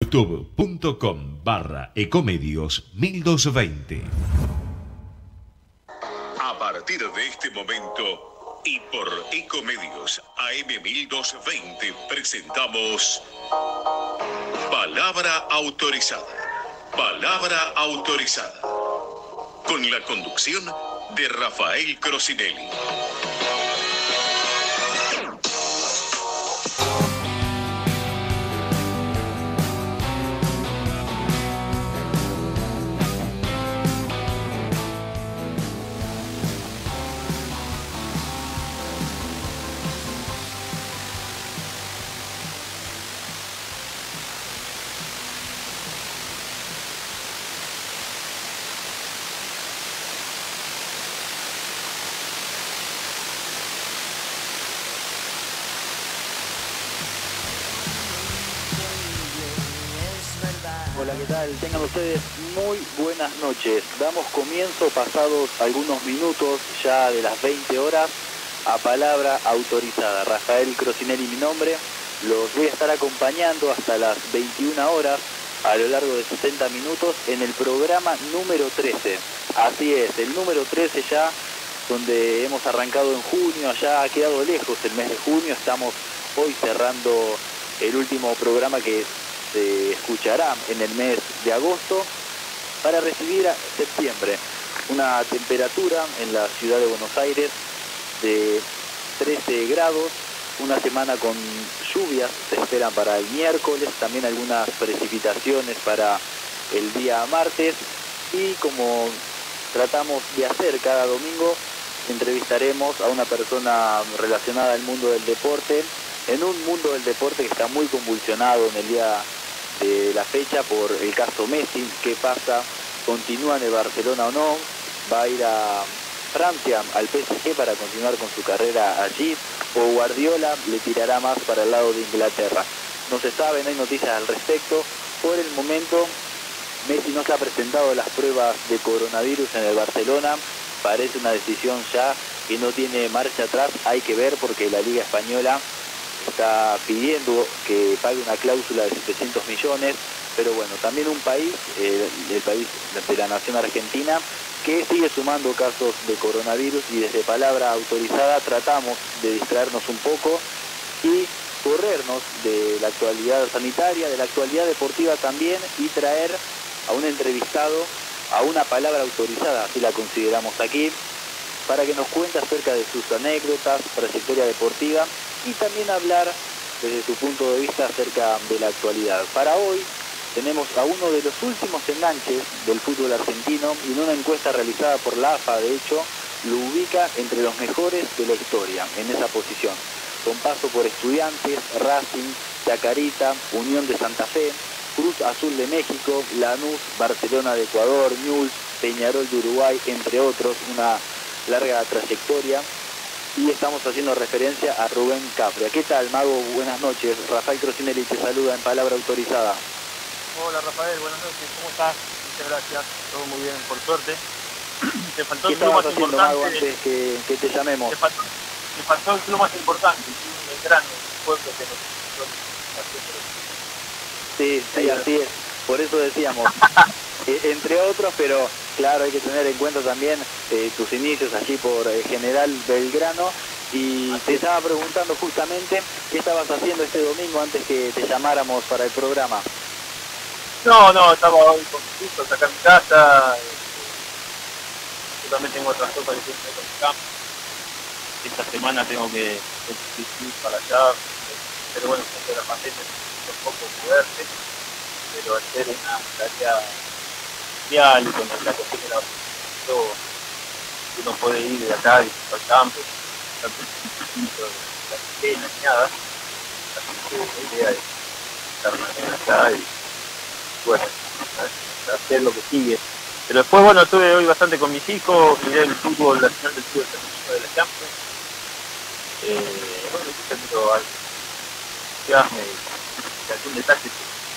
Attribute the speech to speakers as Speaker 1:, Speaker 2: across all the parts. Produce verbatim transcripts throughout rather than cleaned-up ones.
Speaker 1: youtube.com barra ecomedios mil doscientos veinte.
Speaker 2: A partir de este momento y por Ecomedios A M mil doscientos veinte presentamos Palabra Autorizada. Palabra Autorizada. Con la conducción de Rafael Crosinelli.
Speaker 3: Hola, ¿qué tal? Tengan ustedes muy buenas noches. Damos comienzo, pasados algunos minutos ya de las veinte horas, a Palabra Autorizada. Rafael Crosinelli mi nombre. Los voy a estar acompañando hasta las veintiuna horas a lo largo de sesenta minutos en el programa número trece. Así es, el número trece ya, donde hemos arrancado en junio, ya ha quedado lejos el mes de junio. Estamos hoy cerrando el último programa que se escuchará en el mes de agosto para recibir a septiembre. Una temperatura en la ciudad de Buenos Aires de trece grados, una semana con lluvias se esperan para el miércoles, también algunas precipitaciones para el día martes, y como tratamos de hacer cada domingo, entrevistaremos a una persona relacionada al mundo del deporte, en un mundo del deporte que está muy convulsionado en el día de la fecha por el caso Messi. ¿Qué pasa? ¿Continúa en el Barcelona o no? ¿Va a ir a Francia, al P S G, para continuar con su carrera allí? ¿O Guardiola le tirará más para el lado de Inglaterra? No se sabe, no hay noticias al respecto. Por el momento, Messi no se ha presentado las pruebas de coronavirus en el Barcelona. Parece una decisión ya que no tiene marcha atrás. Hay que ver, porque la Liga Española está pidiendo que pague una cláusula de setecientos millones, pero bueno, también un país, eh, el país de la nación argentina, que sigue sumando casos de coronavirus, y desde Palabra Autorizada tratamos de distraernos un poco y corrernos de la actualidad sanitaria, de la actualidad deportiva también, y traer a un entrevistado, a una palabra autorizada, así la consideramos aquí, para que nos cuente acerca de sus anécdotas, trayectoria deportiva, y también hablar desde su punto de vista acerca de la actualidad. Para hoy tenemos a uno de los últimos enganches del fútbol argentino, y en una encuesta realizada por la A F A, de hecho, lo ubica entre los mejores de la historia, en esa posición, con paso por Estudiantes, Racing, Chacarita, Unión de Santa Fe, Cruz Azul de México, Lanús, Barcelona de Ecuador, Newell's, Peñarol de Uruguay, entre otros. Una larga trayectoria, y estamos haciendo referencia a Rubén Capria. ¿Qué tal, Mago? Buenas noches. Rafael Crosinelli te saluda en Palabra Autorizada.
Speaker 4: Hola, Rafael, buenas noches. ¿Cómo estás? Muchas gracias. Todo muy bien, por suerte. Te faltó
Speaker 3: ¿Qué
Speaker 4: el club más
Speaker 3: haciendo,
Speaker 4: importante.
Speaker 3: Mago, antes que, que te llamemos?
Speaker 4: Te faltó, te faltó el club más importante, el club veterano, el pueblo que nos...
Speaker 3: Sí, sí, así es. Por eso decíamos, eh, entre otros, pero claro, hay que tener en cuenta también eh, tus inicios allí por eh, General Belgrano. Y te estaba preguntando justamente qué estabas haciendo este domingo antes que te llamáramos para el programa.
Speaker 4: No, no, estaba hoy con mis hijos acá en mi casa. Eh, yo también tengo otras cosas que tengo que hacer en mi campo. Esta semana tengo que ir para allá, pero bueno, después de la pandemia es un poco moverse, pero hacer una tarea social y con la cuestión de la uno puede ir de acá y al campo, tanto la pequeña ni nada, así que la idea es estar mañana acá y bueno, hacer lo que sigue. Pero después, bueno, estuve hoy bastante con mis hijos, miré el fútbol, la final del fútbol femenino de la Champions. Eh, bueno, estoy teniendo algo de entusiasmo y algún detalle.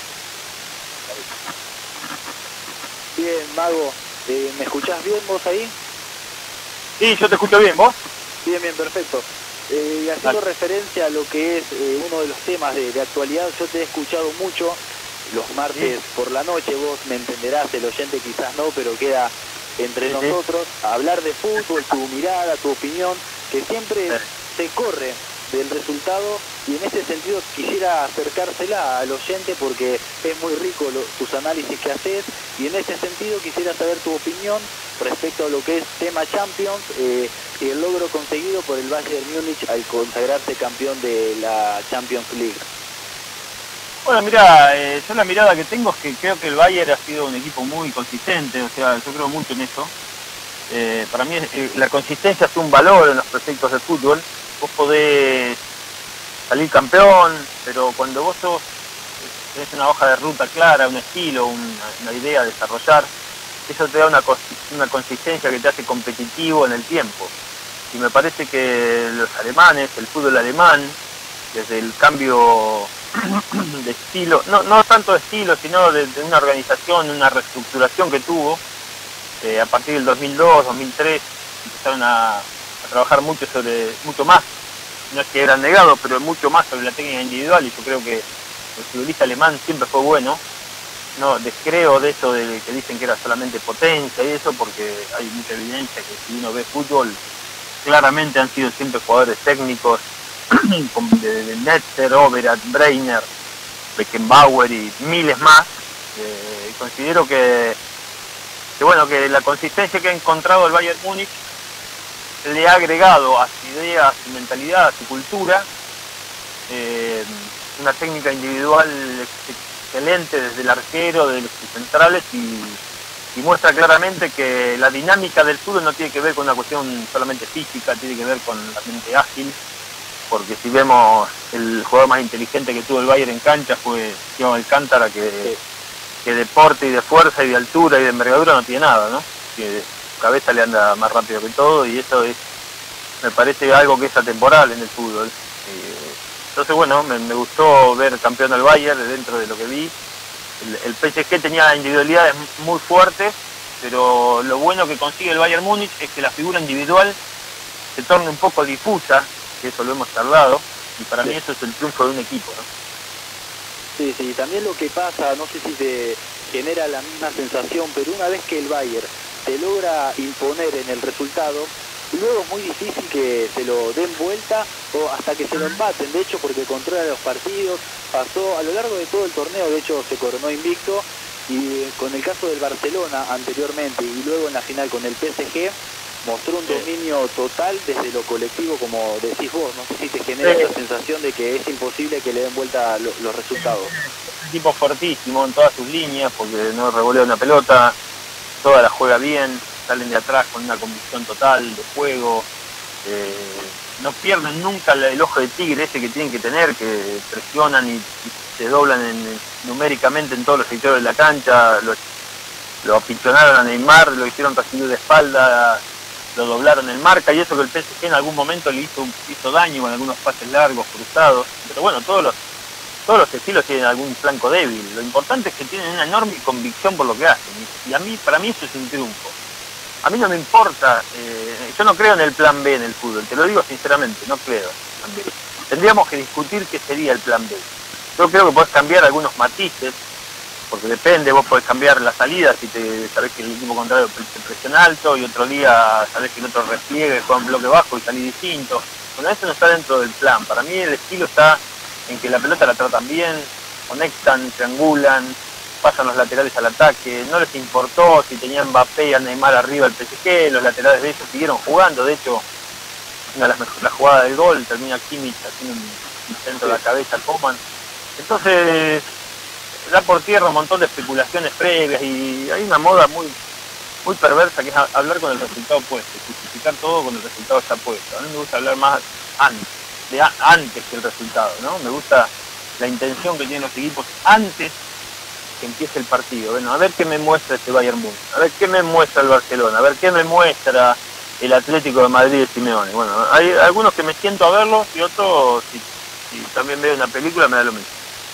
Speaker 3: Bien, Mago, eh, ¿me escuchás bien vos ahí?
Speaker 4: Sí, yo te escucho bien, ¿vos?
Speaker 3: Bien, bien, perfecto. Eh, haciendo
Speaker 4: Dale.
Speaker 3: referencia a lo que es eh, uno de los temas de, de actualidad, yo te he escuchado mucho los martes sí. por la noche, vos me entenderás, el oyente quizás no, pero queda entre sí, nosotros, sí. hablar de fútbol, tu mirada, tu opinión, que siempre sí. se corre del resultado, y en ese sentido quisiera acercársela al oyente porque es muy rico lo, tus análisis que haces, y en ese sentido quisiera saber tu opinión respecto a lo que es tema Champions eh, y el logro conseguido por el Bayern Múnich al consagrarse campeón de la Champions League.
Speaker 4: Bueno, mira, eh, yo la mirada que tengo es que creo que el Bayern ha sido un equipo muy consistente, o sea, yo creo mucho en eso. Eh, para mí eh, la consistencia es un valor en los proyectos de fútbol. Vos podés salir campeón, pero cuando vos sos, tenés una hoja de ruta clara, un estilo, una, una idea a desarrollar, eso te da una, una consistencia que te hace competitivo en el tiempo. Y me parece que los alemanes, el fútbol alemán, desde el cambio de estilo, no, no tanto de estilo, sino de, de una organización, una reestructuración que tuvo, eh, a partir del dos mil dos, dos mil tres, empezaron a, a trabajar mucho sobre, mucho más, no es que eran negados, pero mucho más sobre la técnica individual, y yo creo que el futbolista alemán siempre fue bueno. No descreo de eso de que dicen que era solamente potencia y eso, porque hay mucha evidencia que si uno ve fútbol, claramente han sido siempre jugadores técnicos, de, de Netzer, Overath, Breiner, Beckenbauer y miles más. Eh, considero que, que bueno, que la consistencia que ha encontrado el Bayern Múnich le ha agregado a su idea, a su mentalidad, a su cultura, eh, una técnica individual excelente desde el arquero, de los centrales, y, y muestra claramente que la dinámica del fútbol no tiene que ver con una cuestión solamente física, tiene que ver con la mente ágil, porque si vemos el jugador más inteligente que tuvo el Bayern en cancha fue Thiago Alcántara, que, que deporte y de fuerza y de altura y de envergadura no tiene nada, ¿no? Que su cabeza le anda más rápido que todo, y eso es, me parece algo que es atemporal en el fútbol. Eh, Entonces, bueno, me, me gustó ver campeón al Bayern dentro de lo que vi. El, el P S G tenía individualidades muy fuertes, pero lo bueno que consigue el Bayern Múnich es que la figura individual se torne un poco difusa, que eso lo hemos tardado, y para sí. mí eso es el triunfo de un equipo, ¿no?
Speaker 3: Sí, sí, también lo que pasa, no sé si te genera la misma sensación, pero una vez que el Bayern te logra imponer en el resultado, luego es muy difícil que se lo den vuelta o hasta que se lo empaten, de hecho, porque controla los partidos, pasó a lo largo de todo el torneo, de hecho se coronó invicto, y con el caso del Barcelona anteriormente y luego en la final con el P S G, mostró un dominio total desde lo colectivo, como decís vos. No sé si te genera sí. la sensación de que es imposible que le den vuelta lo, los resultados.
Speaker 4: Un tipo fortísimo en todas sus líneas, porque no revolea una pelota, toda la juega bien, salen de atrás con una convicción total de juego, eh, no pierden nunca el, el ojo de tigre ese que tienen que tener, que presionan y, y se doblan en, numéricamente en todos los sectores de la cancha. Lo, lo apichonaron a Neymar, lo hicieron recibir de espalda, lo doblaron en marca, y eso que el P S G en algún momento le hizo, hizo daño con algunos pases largos, cruzados, pero bueno, todos los todos los estilos tienen algún flanco débil. Lo importante es que tienen una enorme convicción por lo que hacen, y a mí, para mí eso es un triunfo. A mí no me importa, eh, yo no creo en el plan B en el fútbol, te lo digo sinceramente, no creo. Tendríamos que discutir qué sería el plan B. Yo creo que podés cambiar algunos matices, porque depende, vos podés cambiar la salida, si te sabés que el equipo contrario te presiona alto, y otro día sabés que el otro repliegue, juega en bloque bajo y salís distinto. Bueno, eso no está dentro del plan. Para mí el estilo está en que la pelota la tratan bien, conectan, triangulan, pasan los laterales al ataque. No les importó si tenían Mbappé y a Neymar arriba el P S G, los laterales de ellos siguieron jugando. De hecho, una de las mejores, la jugada del gol termina Kimmich haciendo un, un centro de la cabeza al Coman. Entonces da por tierra un montón de especulaciones previas, y hay una moda muy muy perversa que es hablar con el resultado puesto, justificar todo con el resultado ya puesto. A mí me gusta hablar más antes, de a, antes que el resultado, ¿no? Me gusta la intención que tienen los equipos antes que empiece el partido. Bueno, a ver qué me muestra este Bayern Múnich, a ver qué me muestra el Barcelona, a ver qué me muestra el Atlético de Madrid de Simeone. Bueno, hay algunos que me siento a verlos, y otros, si, si también veo una película, me da lo mismo.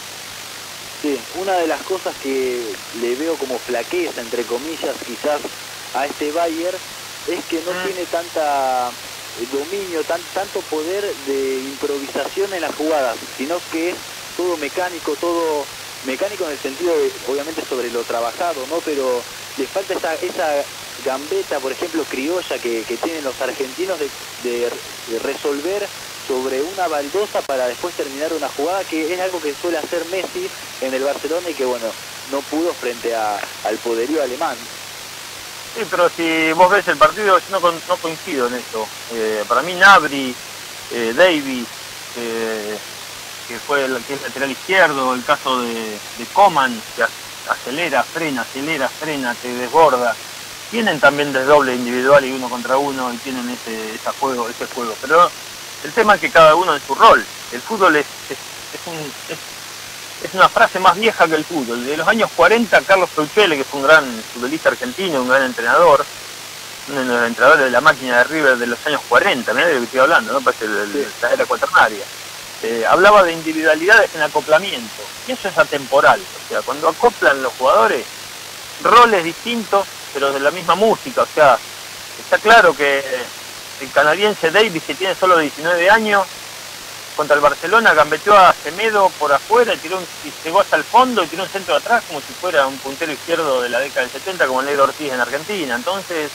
Speaker 3: Sí, una de las cosas que le veo como flaqueza, entre comillas, quizás a este Bayern, es que no mm. tiene tanta dominio, tan, tanto poder de improvisación en las jugadas, sino que es todo mecánico, todo mecánico en el sentido de, obviamente, sobre lo trabajado, ¿no? Pero le falta esa, esa gambeta, por ejemplo, criolla que, que tienen los argentinos de, de, de resolver sobre una baldosa para después terminar una jugada, que es algo que suele hacer Messi en el Barcelona y que, bueno, no pudo frente a, al poderío alemán.
Speaker 4: Sí, pero si vos ves el partido, yo no, con, no coincido en eso. Eh, para mí Gnabry, eh, Davies, eh, que fue el, que es lateral izquierdo, el caso de, de Coman, que acelera, frena, acelera, frena, te desborda. Tienen también desdoble individual y uno contra uno y tienen ese, ese juego, ese juego. Pero el tema es que cada uno en su rol. El fútbol es, es, es, un, es, es una frase más vieja que el fútbol. De los años cuarenta, Carlos Peuchele, que fue un gran futbolista argentino, un gran entrenador, uno de los entrenadores de la máquina de River de los años cuarenta, mirá de lo que estoy hablando, ¿no? Parece el, el, la era cuaternaria. Eh, hablaba de individualidades en acoplamiento, y eso es atemporal. O sea, cuando acoplan los jugadores, roles distintos, pero de la misma música. O sea, está claro que el canadiense Davies, que tiene solo diecinueve años, contra el Barcelona gambeteó a Semedo por afuera y, tiró un, y llegó hasta el fondo y tiró un centro atrás como si fuera un puntero izquierdo de la década del setenta, como el Negro Ortiz en Argentina. Entonces,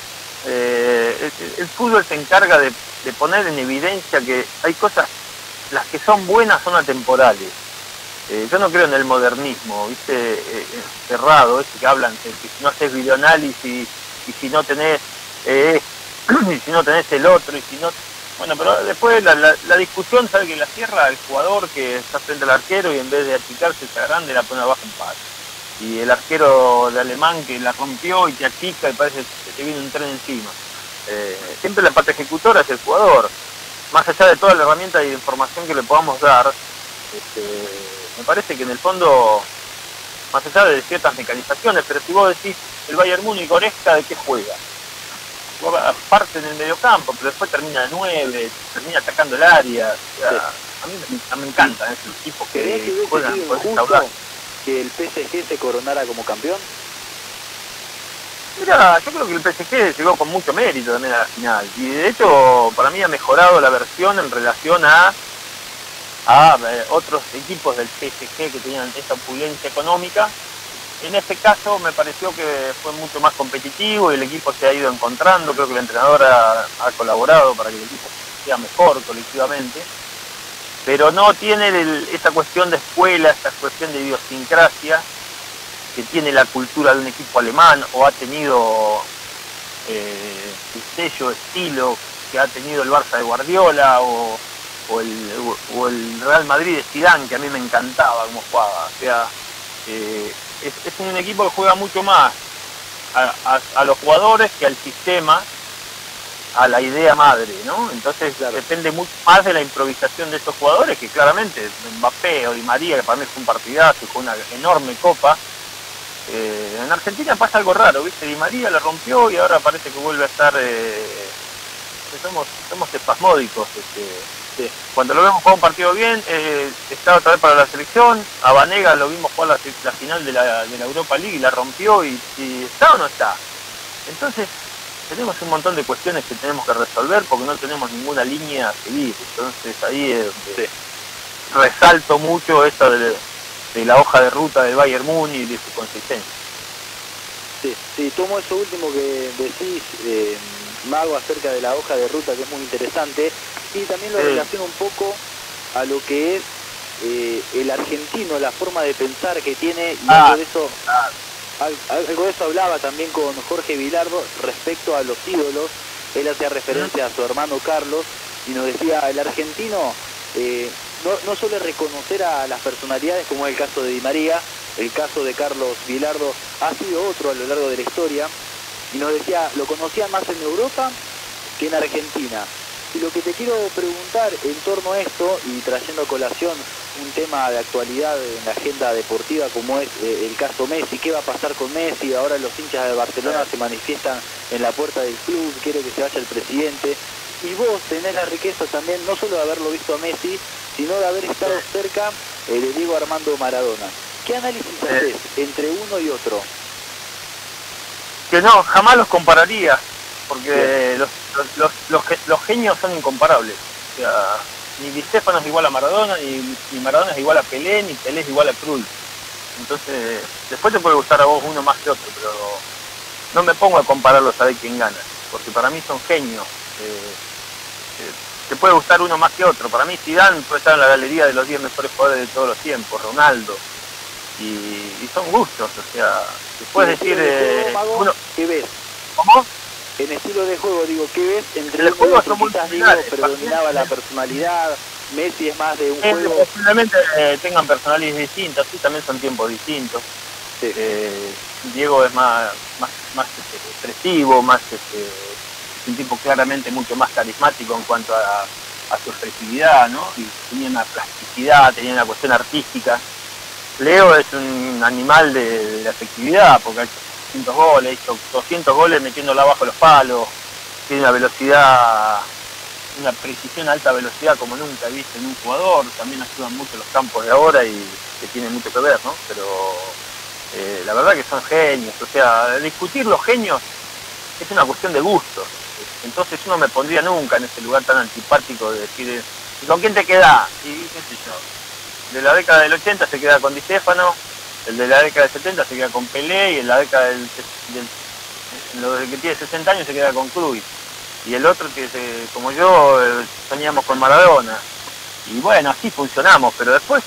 Speaker 4: eh, el, el fútbol se encarga de, de poner en evidencia que hay cosas, las que son buenas son atemporales. Eh, yo no creo en el modernismo, ¿viste? Eh, cerrado, ese que hablan, que, que si no haces videoanálisis y si no tenés eh, y si no tenés el otro, y si no... Bueno, pero después la, la, la discusión, sabe que la cierra el jugador que está frente al arquero y en vez de achicarse esa grande la pone abajo en paz. Y el arquero de alemán que la rompió y te achica y parece que te viene un tren encima. Eh, siempre la parte ejecutora es el jugador. Más allá de toda la herramienta y información que le podamos dar, este, me parece que en el fondo, más allá de ciertas mecanizaciones, pero si vos decís el Bayern Múnich, Goretzka, ¿de qué juega? Parte en el mediocampo, pero después termina de nueve, termina atacando el área. O sea, sí. A mí me, me encantan esos equipos que,
Speaker 3: que
Speaker 4: juegan por ese
Speaker 3: que el P S G se coronara como campeón.
Speaker 4: Mira, yo creo que el P S G llegó con mucho mérito también a la final, y de hecho para mí ha mejorado la versión en relación a a eh, otros equipos del P S G que tenían esa opulencia económica. En este caso me pareció que fue mucho más competitivo y el equipo se ha ido encontrando. Creo que el entrenador ha, ha colaborado para que el equipo sea mejor colectivamente, pero no tiene el, esa cuestión de escuela, esa cuestión de idiosincrasia que tiene la cultura de un equipo alemán, o ha tenido eh, el sello, estilo que ha tenido el Barça de Guardiola, o, o, el, o el Real Madrid de Zidane, que a mí me encantaba cómo jugaba. O sea, eh, es, es un equipo que juega mucho más a, a, a los jugadores que al sistema, a la idea madre, ¿no? Entonces, claro, depende mucho más de la improvisación de estos jugadores, que claramente Mbappé o Di María, que para mí fue un partidazo, fue una enorme copa. Eh, en Argentina pasa algo raro, ¿viste? Di María la rompió y ahora parece que vuelve a estar... Eh, somos, somos espasmódicos. Este, sí. Cuando lo vemos jugar un partido bien, eh, está otra vez para la selección. A Vanega lo vimos jugar la, la final de la, de la Europa League y la rompió, y, y ¿está o no está? Entonces, tenemos un montón de cuestiones que tenemos que resolver porque no tenemos ninguna línea a seguir. Entonces ahí eh, sí. resalto mucho esto de, de la hoja de ruta del Bayern Múnich y de su consistencia.
Speaker 3: Sí, sí, tomo eso último que decís, eh, Mago, acerca de la hoja de ruta, que es muy interesante, y también lo sí. relaciono un poco a lo que es eh, el argentino, la forma de pensar que tiene, y ah, algo de eso... Ah. Algo de eso hablaba también con Jorge Vilardo respecto a los ídolos. Él hacía referencia a su hermano Carlos y nos decía, el argentino eh, no, no suele reconocer a las personalidades, como es el caso de Di María. El caso de Carlos Vilardo ha sido otro a lo largo de la historia, y nos decía, lo conocían más en Europa que en Argentina. Y lo que te quiero preguntar en torno a esto, y trayendo a colación un tema de actualidad en la agenda deportiva como es eh, el caso Messi, ¿qué va a pasar con Messi? Ahora los hinchas de Barcelona se manifiestan en la puerta del club, quiere que se vaya el presidente, y vos tenés la riqueza también, no solo de haberlo visto a Messi, sino de haber estado cerca eh, de Diego Armando Maradona. ¿Qué análisis haces entre uno y otro?
Speaker 4: Que no, jamás los compararía, porque los, los, los, los, los genios son incomparables. O sea, ni Di Stéfano es igual a Maradona, ni, ni Maradona es igual a Pelé, ni Pelé es igual a Cruyff. Entonces, después te puede gustar a vos uno más que otro, pero no me pongo a compararlos a ver quién gana, porque para mí son genios. Eh, eh, te puede gustar uno más que otro. Para mí Zidane puede estar en la galería de los diez mejores jugadores de todos los tiempos, Ronaldo, y, y son gustos, o sea, te puedes decir...
Speaker 3: De
Speaker 4: Eh,
Speaker 3: juego, Mago,
Speaker 4: uno...
Speaker 3: ¿qué ves?
Speaker 4: ¿Cómo?
Speaker 3: En estilo de juego, digo, ¿qué ves? Entre
Speaker 4: el
Speaker 3: los
Speaker 4: juego
Speaker 3: juegos
Speaker 4: son muy
Speaker 3: quizás Diego
Speaker 4: similares,
Speaker 3: predominaba la personalidad, Messi es más de un
Speaker 4: Eh,
Speaker 3: juego...
Speaker 4: posiblemente eh, tengan personalidades distintas, sí, también son tiempos distintos.
Speaker 3: Sí.
Speaker 4: Eh, Diego es más, más, más este, expresivo, más este, es un tipo claramente mucho más carismático en cuanto a, a su expresividad, ¿no? Y tenía una plasticidad, tenía una cuestión artística. Leo es un animal de, de la efectividad, porque ha hecho doscientos goles, hizo doscientos goles metiéndola bajo los palos, tiene una velocidad, una precisión a alta velocidad como nunca he visto en un jugador, también ayudan mucho los campos de ahora y que tiene mucho que ver, ¿no? Pero eh, la verdad que son genios, o sea, discutir los genios es una cuestión de gustos, entonces yo no me pondría nunca en ese lugar tan antipático de decir, ¿y con quién te quedás? Y qué sé yo, de la década del ochenta se queda con Di Stéfano, el de la década del setenta se queda con Pelé, y en la década del, del lo que tiene sesenta años se queda con Cruyff, y el otro que se, como yo eh, soñamos con Maradona, y bueno, así funcionamos, pero después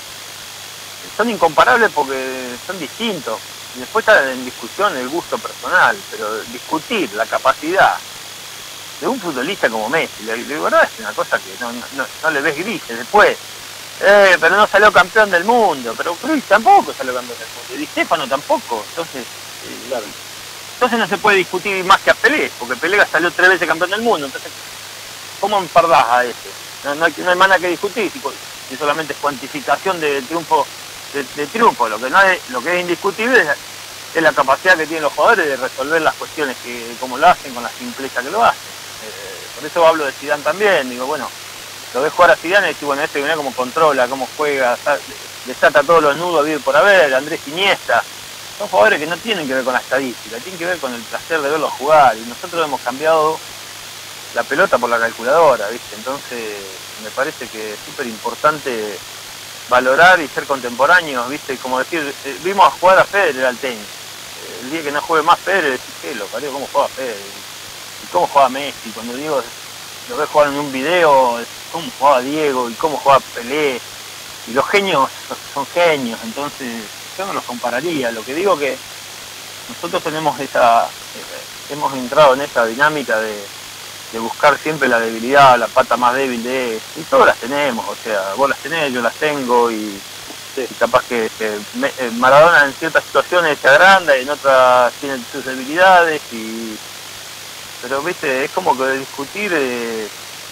Speaker 4: son incomparables porque son distintos, y después está en discusión el gusto personal, pero discutir la capacidad de un futbolista como Messi, de, de verdad es una cosa que no, no, no le ves grises. Después, eh, pero no salió campeón del mundo, pero Cruyff tampoco salió campeón del mundo, y Di Stéfano tampoco, entonces eh, claro. Entonces no se puede discutir más que a Pelé, porque Pelé salió tres veces campeón del mundo, entonces ¿cómo empardás a ese? No, no, hay, no hay más nada que discutir, si, si solamente es cuantificación de triunfo, de, de triunfo, lo que no es, lo que es indiscutible es, es la capacidad que tienen los jugadores de resolver las cuestiones que como lo hacen, con la simpleza que lo hacen. Eh, por eso hablo de Zidane también, digo, bueno, lo ves jugar a Zidane y decís, bueno, este viene como controla, cómo juega, desata todos los nudos a vivir por haber, Andrés Iniesta. Son jugadores que no tienen que ver con la estadística, tienen que ver con el placer de verlos jugar, y nosotros hemos cambiado la pelota por la calculadora, ¿viste? Entonces me parece que es súper importante valorar y ser contemporáneos, ¿viste? Como decir, eh, vimos a jugar a Federer al tenis, eh, el día que no juegue más Federer, decís, ¿qué lo parió? ¿Cómo juega Federer? ¿Y cómo juega Messi? Cuando digo, lo ves jugar en un video, cómo jugaba Diego y cómo jugaba Pelé, y los genios son genios, entonces yo no los compararía. Lo que digo que nosotros tenemos esa, eh, hemos entrado en esa dinámica de, de buscar siempre la debilidad, la pata más débil de, y todas las tenemos, o sea, vos las tenés, yo las tengo, y, sí. y capaz que, que me, eh, Maradona en ciertas situaciones se agranda y en otras tiene sus debilidades, y pero viste, es como que discutir eh,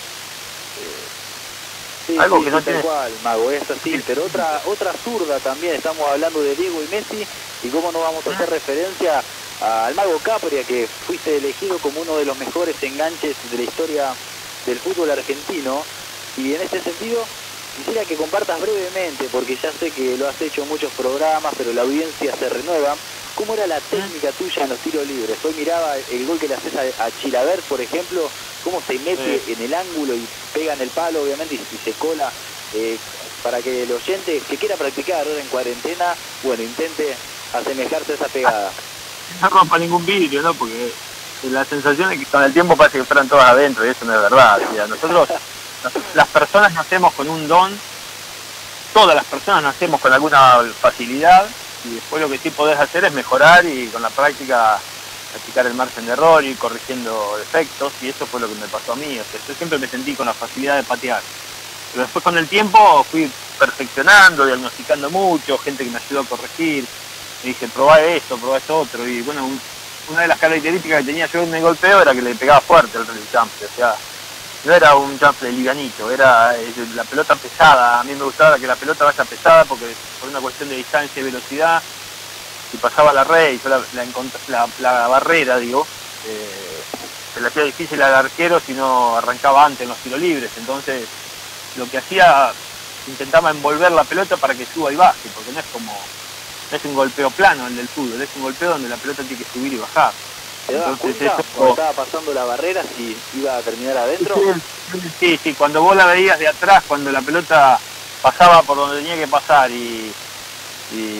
Speaker 4: eh,
Speaker 3: Sí,
Speaker 4: algo
Speaker 3: sí,
Speaker 4: que no
Speaker 3: sí,
Speaker 4: tiene...
Speaker 3: tal cual, Mago, es así, pero otra otra zurda también, estamos hablando de Diego y Messi, y cómo no vamos a hacer referencia al Mago Capria, que fuiste elegido como uno de los mejores enganches de la historia del fútbol argentino, y en este sentido quisiera que compartas brevemente, porque ya sé que lo has hecho en muchos programas, pero la audiencia se renueva, ¿cómo era la técnica tuya en los tiros libres? Hoy miraba el gol que le haces a, a Chilavert, por ejemplo, cómo se mete sí. en el ángulo y pega en el palo, obviamente, y, y se cola, eh, para que el oyente que quiera practicar ahora en cuarentena, bueno, intente asemejarse a esa pegada.
Speaker 4: No rompa ningún vidrio, ¿no? Porque la sensación es que con el tiempo parece que fueran todas adentro, y eso no es verdad. O sea, nosotros, las personas nacemos con un don, todas las personas nacemos con alguna facilidad, y después lo que sí podés hacer es mejorar y con la práctica practicar el margen de error, ir corrigiendo defectos, y eso fue lo que me pasó a mí. O sea, yo siempre me sentí con la facilidad de patear, pero después con el tiempo fui perfeccionando, diagnosticando mucho, gente que me ayudó a corregir, me dije, probá esto, probá esto otro, y bueno, un, una de las características que tenía yo en mi golpeo era que le pegaba fuerte al jumper, o sea, no era un jumper livianito, era eh, la pelota pesada. A mí me gustaba que la pelota vaya pesada porque por una cuestión de distancia y velocidad, si pasaba la red y yo la, la, la, la barrera, digo, eh, se le hacía difícil al arquero si no arrancaba antes en los tiros libres. Entonces lo que hacía, intentaba envolver la pelota para que suba y baje, porque no es como, no es un golpeo plano el del fútbol, es un golpeo donde la pelota tiene que subir y bajar.
Speaker 3: ¿Te dabas cuenta eso, cuando estaba pasando la barrera si iba a terminar adentro?
Speaker 4: Sí, sí, sí, cuando vos la veías de atrás, cuando la pelota pasaba por donde tenía que pasar y, y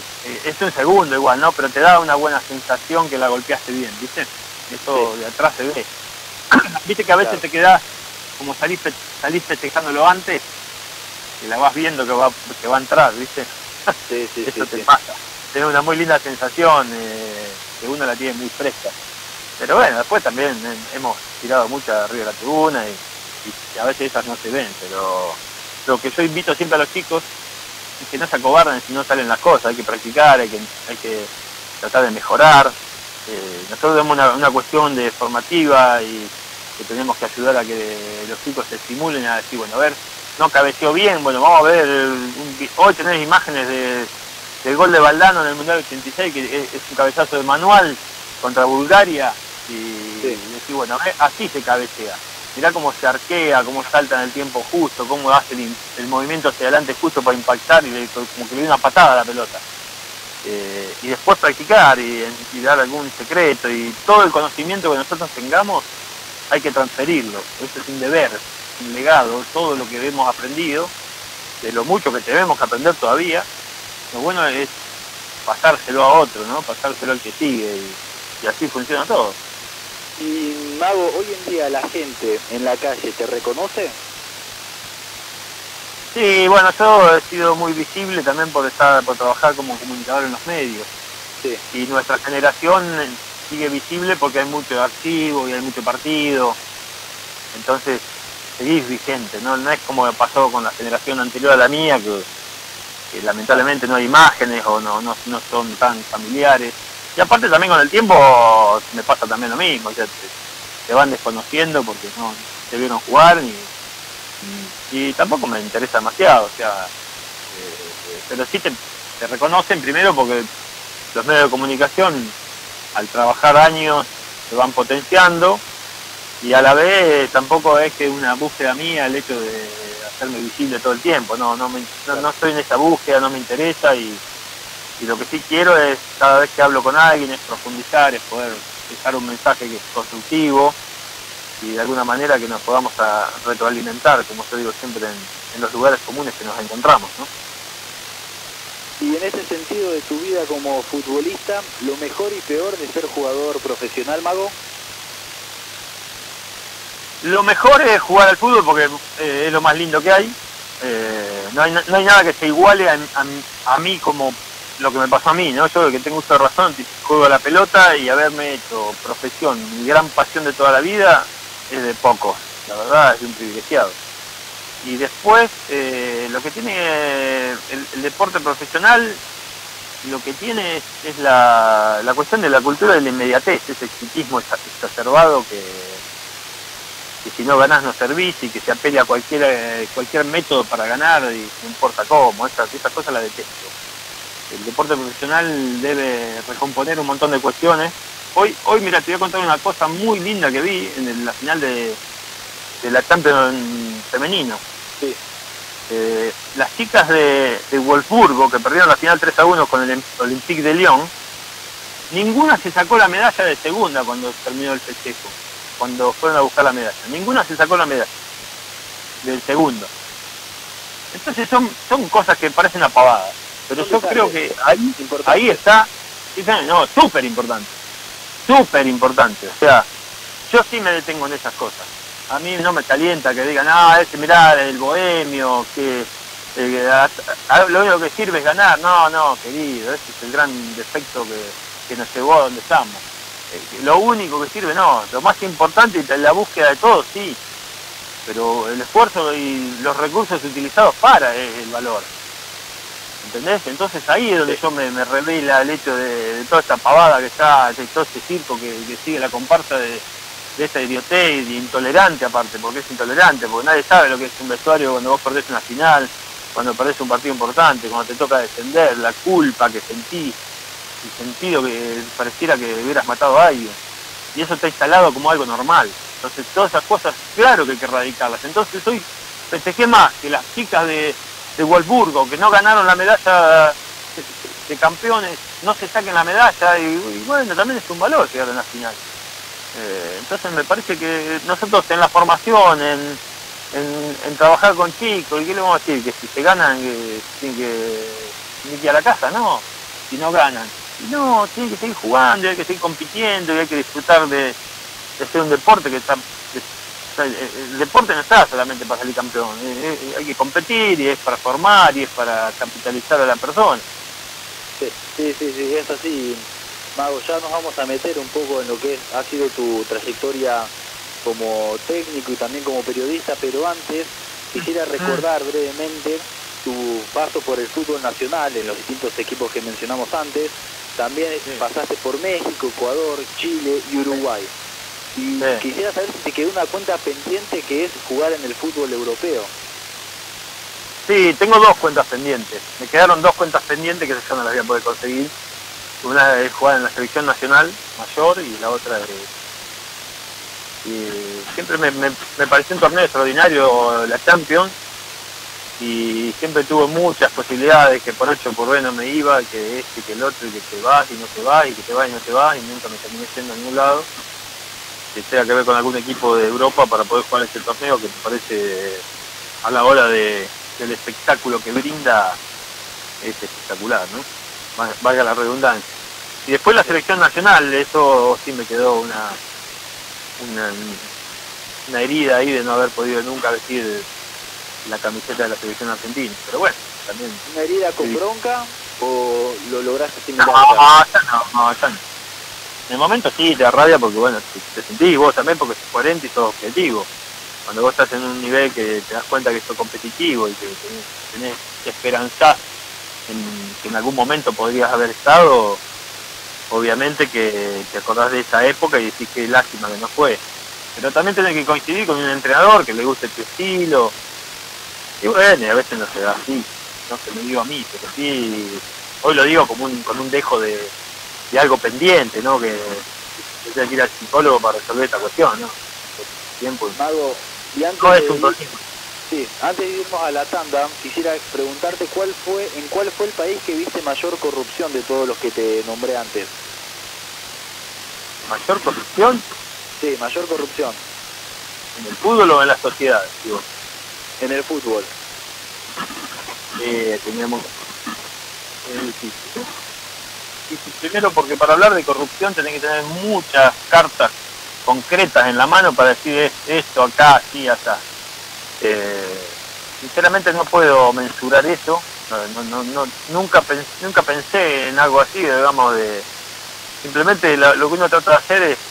Speaker 4: eh, es un segundo igual, ¿no? Pero te da una buena sensación que la golpeaste bien, ¿viste? Eso sí. De atrás se ve. Viste que a veces claro. te quedás, como salís, salís festejándolo antes, y la vas viendo que va, que va a entrar, ¿viste?
Speaker 3: Sí, sí,
Speaker 4: Eso
Speaker 3: sí,
Speaker 4: te
Speaker 3: sí.
Speaker 4: pasa. Tiene una muy linda sensación, eh, que uno la tiene muy fresca. Pero bueno, después también eh, hemos tirado mucha arriba de la tribuna y, y a veces esas no se ven, pero lo que yo invito siempre a los chicos es que no se acobarden si no salen las cosas, hay que practicar, hay que, hay que tratar de mejorar. Eh, nosotros tenemos una, una cuestión de formativa y que tenemos que ayudar a que los chicos se estimulen a decir, bueno, a ver, no cabeceó bien, bueno, vamos a ver, un, hoy tenés imágenes de, del gol de Valdano en el Mundial ochenta y seis, que es, es un cabezazo de manual contra Bulgaria, y, sí. y decir, bueno, a ver, así se cabecea. Mirá cómo se arquea, cómo salta en el tiempo justo, cómo hace el, el movimiento hacia adelante justo para impactar y le, como que le dio una patada a la pelota. Eh, y después practicar y, y dar algún secreto y todo el conocimiento que nosotros tengamos hay que transferirlo. Eso es un deber, un legado, todo lo que hemos aprendido, de lo mucho que tenemos que aprender todavía, lo bueno es pasárselo a otro, ¿no? Pasárselo al que sigue y, y así funciona todo.
Speaker 3: Y Mago, hoy en día la gente en la calle te reconoce.
Speaker 4: Sí, bueno, yo he sido muy visible también por estar, por trabajar como comunicador en los medios.
Speaker 3: Sí.
Speaker 4: Y nuestra generación sigue visible porque hay mucho archivo y hay mucho partido. Entonces, seguís vigente, ¿no? No es como pasó con la generación anterior a la mía, que, que lamentablemente no hay imágenes o no, no, no son tan familiares. Y aparte también con el tiempo me pasa también lo mismo, o sea, te, te van desconociendo porque no te vieron jugar ni, ni, y tampoco me interesa demasiado, o sea, eh, pero sí te, te reconocen primero porque los medios de comunicación al trabajar años se van potenciando y a la vez tampoco es que una búsqueda mía el hecho de hacerme visible todo el tiempo, no, no, me, no, no estoy en esa búsqueda, no me interesa y Y lo que sí quiero es, cada vez que hablo con alguien, es profundizar, es poder dejar un mensaje que es constructivo y de alguna manera que nos podamos a retroalimentar, como yo digo siempre, en, en los lugares comunes que nos encontramos, ¿no?
Speaker 3: Y en ese sentido de tu vida como futbolista, ¿lo mejor y peor de ser jugador profesional, Mago?
Speaker 4: Lo mejor es jugar al fútbol porque eh, es lo más lindo que hay. Eh, no hay. No hay nada que se iguale a, a, a mí como lo que me pasó a mí, ¿no? Yo que tengo uso de razón, juego a la pelota y haberme hecho profesión, mi gran pasión de toda la vida, es de pocos, la verdad es de un privilegiado. Y después, eh, lo que tiene el, el deporte profesional, lo que tiene es, es la, la cuestión de la cultura de la inmediatez, ese exitismo exacerbado que, que si no ganás no servís y que se apela a cualquier, cualquier método para ganar y no importa cómo, esas, esas cosas las detesto. El deporte profesional debe recomponer un montón de cuestiones. Hoy, hoy mira, te voy a contar una cosa muy linda que vi en el, la final de, de la Champions femenino.
Speaker 3: Sí.
Speaker 4: Eh, las chicas de, de Wolfsburgo, que perdieron la final tres a uno con el Olympique de Lyon, ninguna se sacó la medalla de segunda cuando terminó el festejo, cuando fueron a buscar la medalla. Ninguna se sacó la medalla del segundo. Entonces son, son cosas que parecen una pavada. Pero yo creo que ahí, ahí está, no, súper importante, súper importante, o sea, yo sí me detengo en esas cosas. A mí no me calienta que digan, ah, ese mirá, el bohemio, que eh, a, a, lo único que sirve es ganar. No, no, querido, ese es el gran defecto que, que nos llevó a donde estamos. Eh, lo único que sirve, no, lo más importante es la búsqueda de todo, sí, pero el esfuerzo y los recursos utilizados para es el valor. ¿Entendés? Entonces ahí es donde yo me, me revela el hecho de, de toda esta pavada que está, de todo este circo que, que sigue la comparsa de, de esta idiotez y intolerante aparte, porque es intolerante, porque nadie sabe lo que es un vestuario cuando vos perdés una final, cuando perdés un partido importante, cuando te toca descender, la culpa que sentís, el sentido que pareciera que hubieras matado a alguien, y eso está instalado como algo normal. Entonces todas esas cosas, claro que hay que erradicarlas. Entonces hoy festejé más que las chicas de de Wolfsburgo, que no ganaron la medalla de, de campeones, no se saquen la medalla y, y bueno, también es un valor llegar a la final. Eh, entonces me parece que nosotros en la formación, en, en, en trabajar con chicos, ¿y qué le vamos a decir? Que si se ganan, que tienen que ir a la casa, no. si no ganan. Y no, tiene que seguir jugando, hay que seguir compitiendo, y hay que disfrutar de, de ser un deporte que está... De, el deporte no está solamente para salir campeón, eh, eh, hay que competir y es para formar y es para capitalizar a la persona.
Speaker 3: Sí, sí, sí, sí, es así. Mago, ya nos vamos a meter un poco en lo que es, ha sido tu trayectoria como técnico y también como periodista, pero antes quisiera recordar brevemente tu paso por el fútbol nacional en los distintos equipos que mencionamos antes. También sí. pasaste por México, Ecuador, Chile y Uruguay. Y sí. quisiera saber si te quedó una cuenta pendiente que es jugar en el fútbol europeo.
Speaker 4: Sí, tengo dos cuentas pendientes. Me quedaron dos cuentas pendientes que yo no las voy a poder conseguir. Una es jugar en la selección nacional mayor y la otra es... Y siempre me, me, me pareció un torneo extraordinario, la Champions, y siempre tuve muchas posibilidades, que por H o por B no me iba, que este, que el otro, y que te vas y no te vas, y que te vas y no te vas, y nunca me terminé yendo a ningún lado, que tenga que ver con algún equipo de Europa para poder jugar este torneo, que me parece, a la hora de, del espectáculo que brinda, es espectacular, ¿no? Valga la redundancia. Y después la selección nacional, eso sí me quedó una... Una, una herida ahí de no haber podido nunca vestir la camiseta de la selección argentina, pero bueno, también...
Speaker 3: ¿Una herida con sí. bronca o lo lograste similar?
Speaker 4: No, ya no, no, ya no. En el momento sí, te da rabia porque bueno, te, te sentís vos también porque sos coherente y sos objetivo. Cuando vos estás en un nivel que te das cuenta que sos competitivo y que tenés, tenés esperanzas en que en algún momento podrías haber estado, obviamente que te acordás de esa época y decís que lástima que no fue. Pero también tenés que coincidir con un entrenador que le guste tu estilo. Y bueno, a veces no se da así. No se lo digo a mí, pero sí, hoy lo digo como un, con un dejo de, de algo pendiente, ¿no? Que, que tengo que ir al psicólogo para resolver esta cuestión, ¿no? Tiempo.
Speaker 3: Mago, y antes
Speaker 4: no es un problema.
Speaker 3: Sí, antes de irnos a la tanda, quisiera preguntarte cuál fue, en cuál fue el país que viste mayor corrupción de todos los que te nombré antes.
Speaker 4: ¿Mayor corrupción?
Speaker 3: Sí, mayor corrupción.
Speaker 4: ¿En el fútbol o en la sociedad? Digo?
Speaker 3: En el fútbol.
Speaker 4: Eh, teníamos... Es difícil. difícil. Primero porque para hablar de corrupción tenés que tener muchas cartas concretas en la mano para decir esto acá, así, acá. Eh, sinceramente no puedo mensurar eso, no, no, no, nunca, pensé, nunca pensé en algo así, digamos, de simplemente lo, lo que uno trata de hacer es,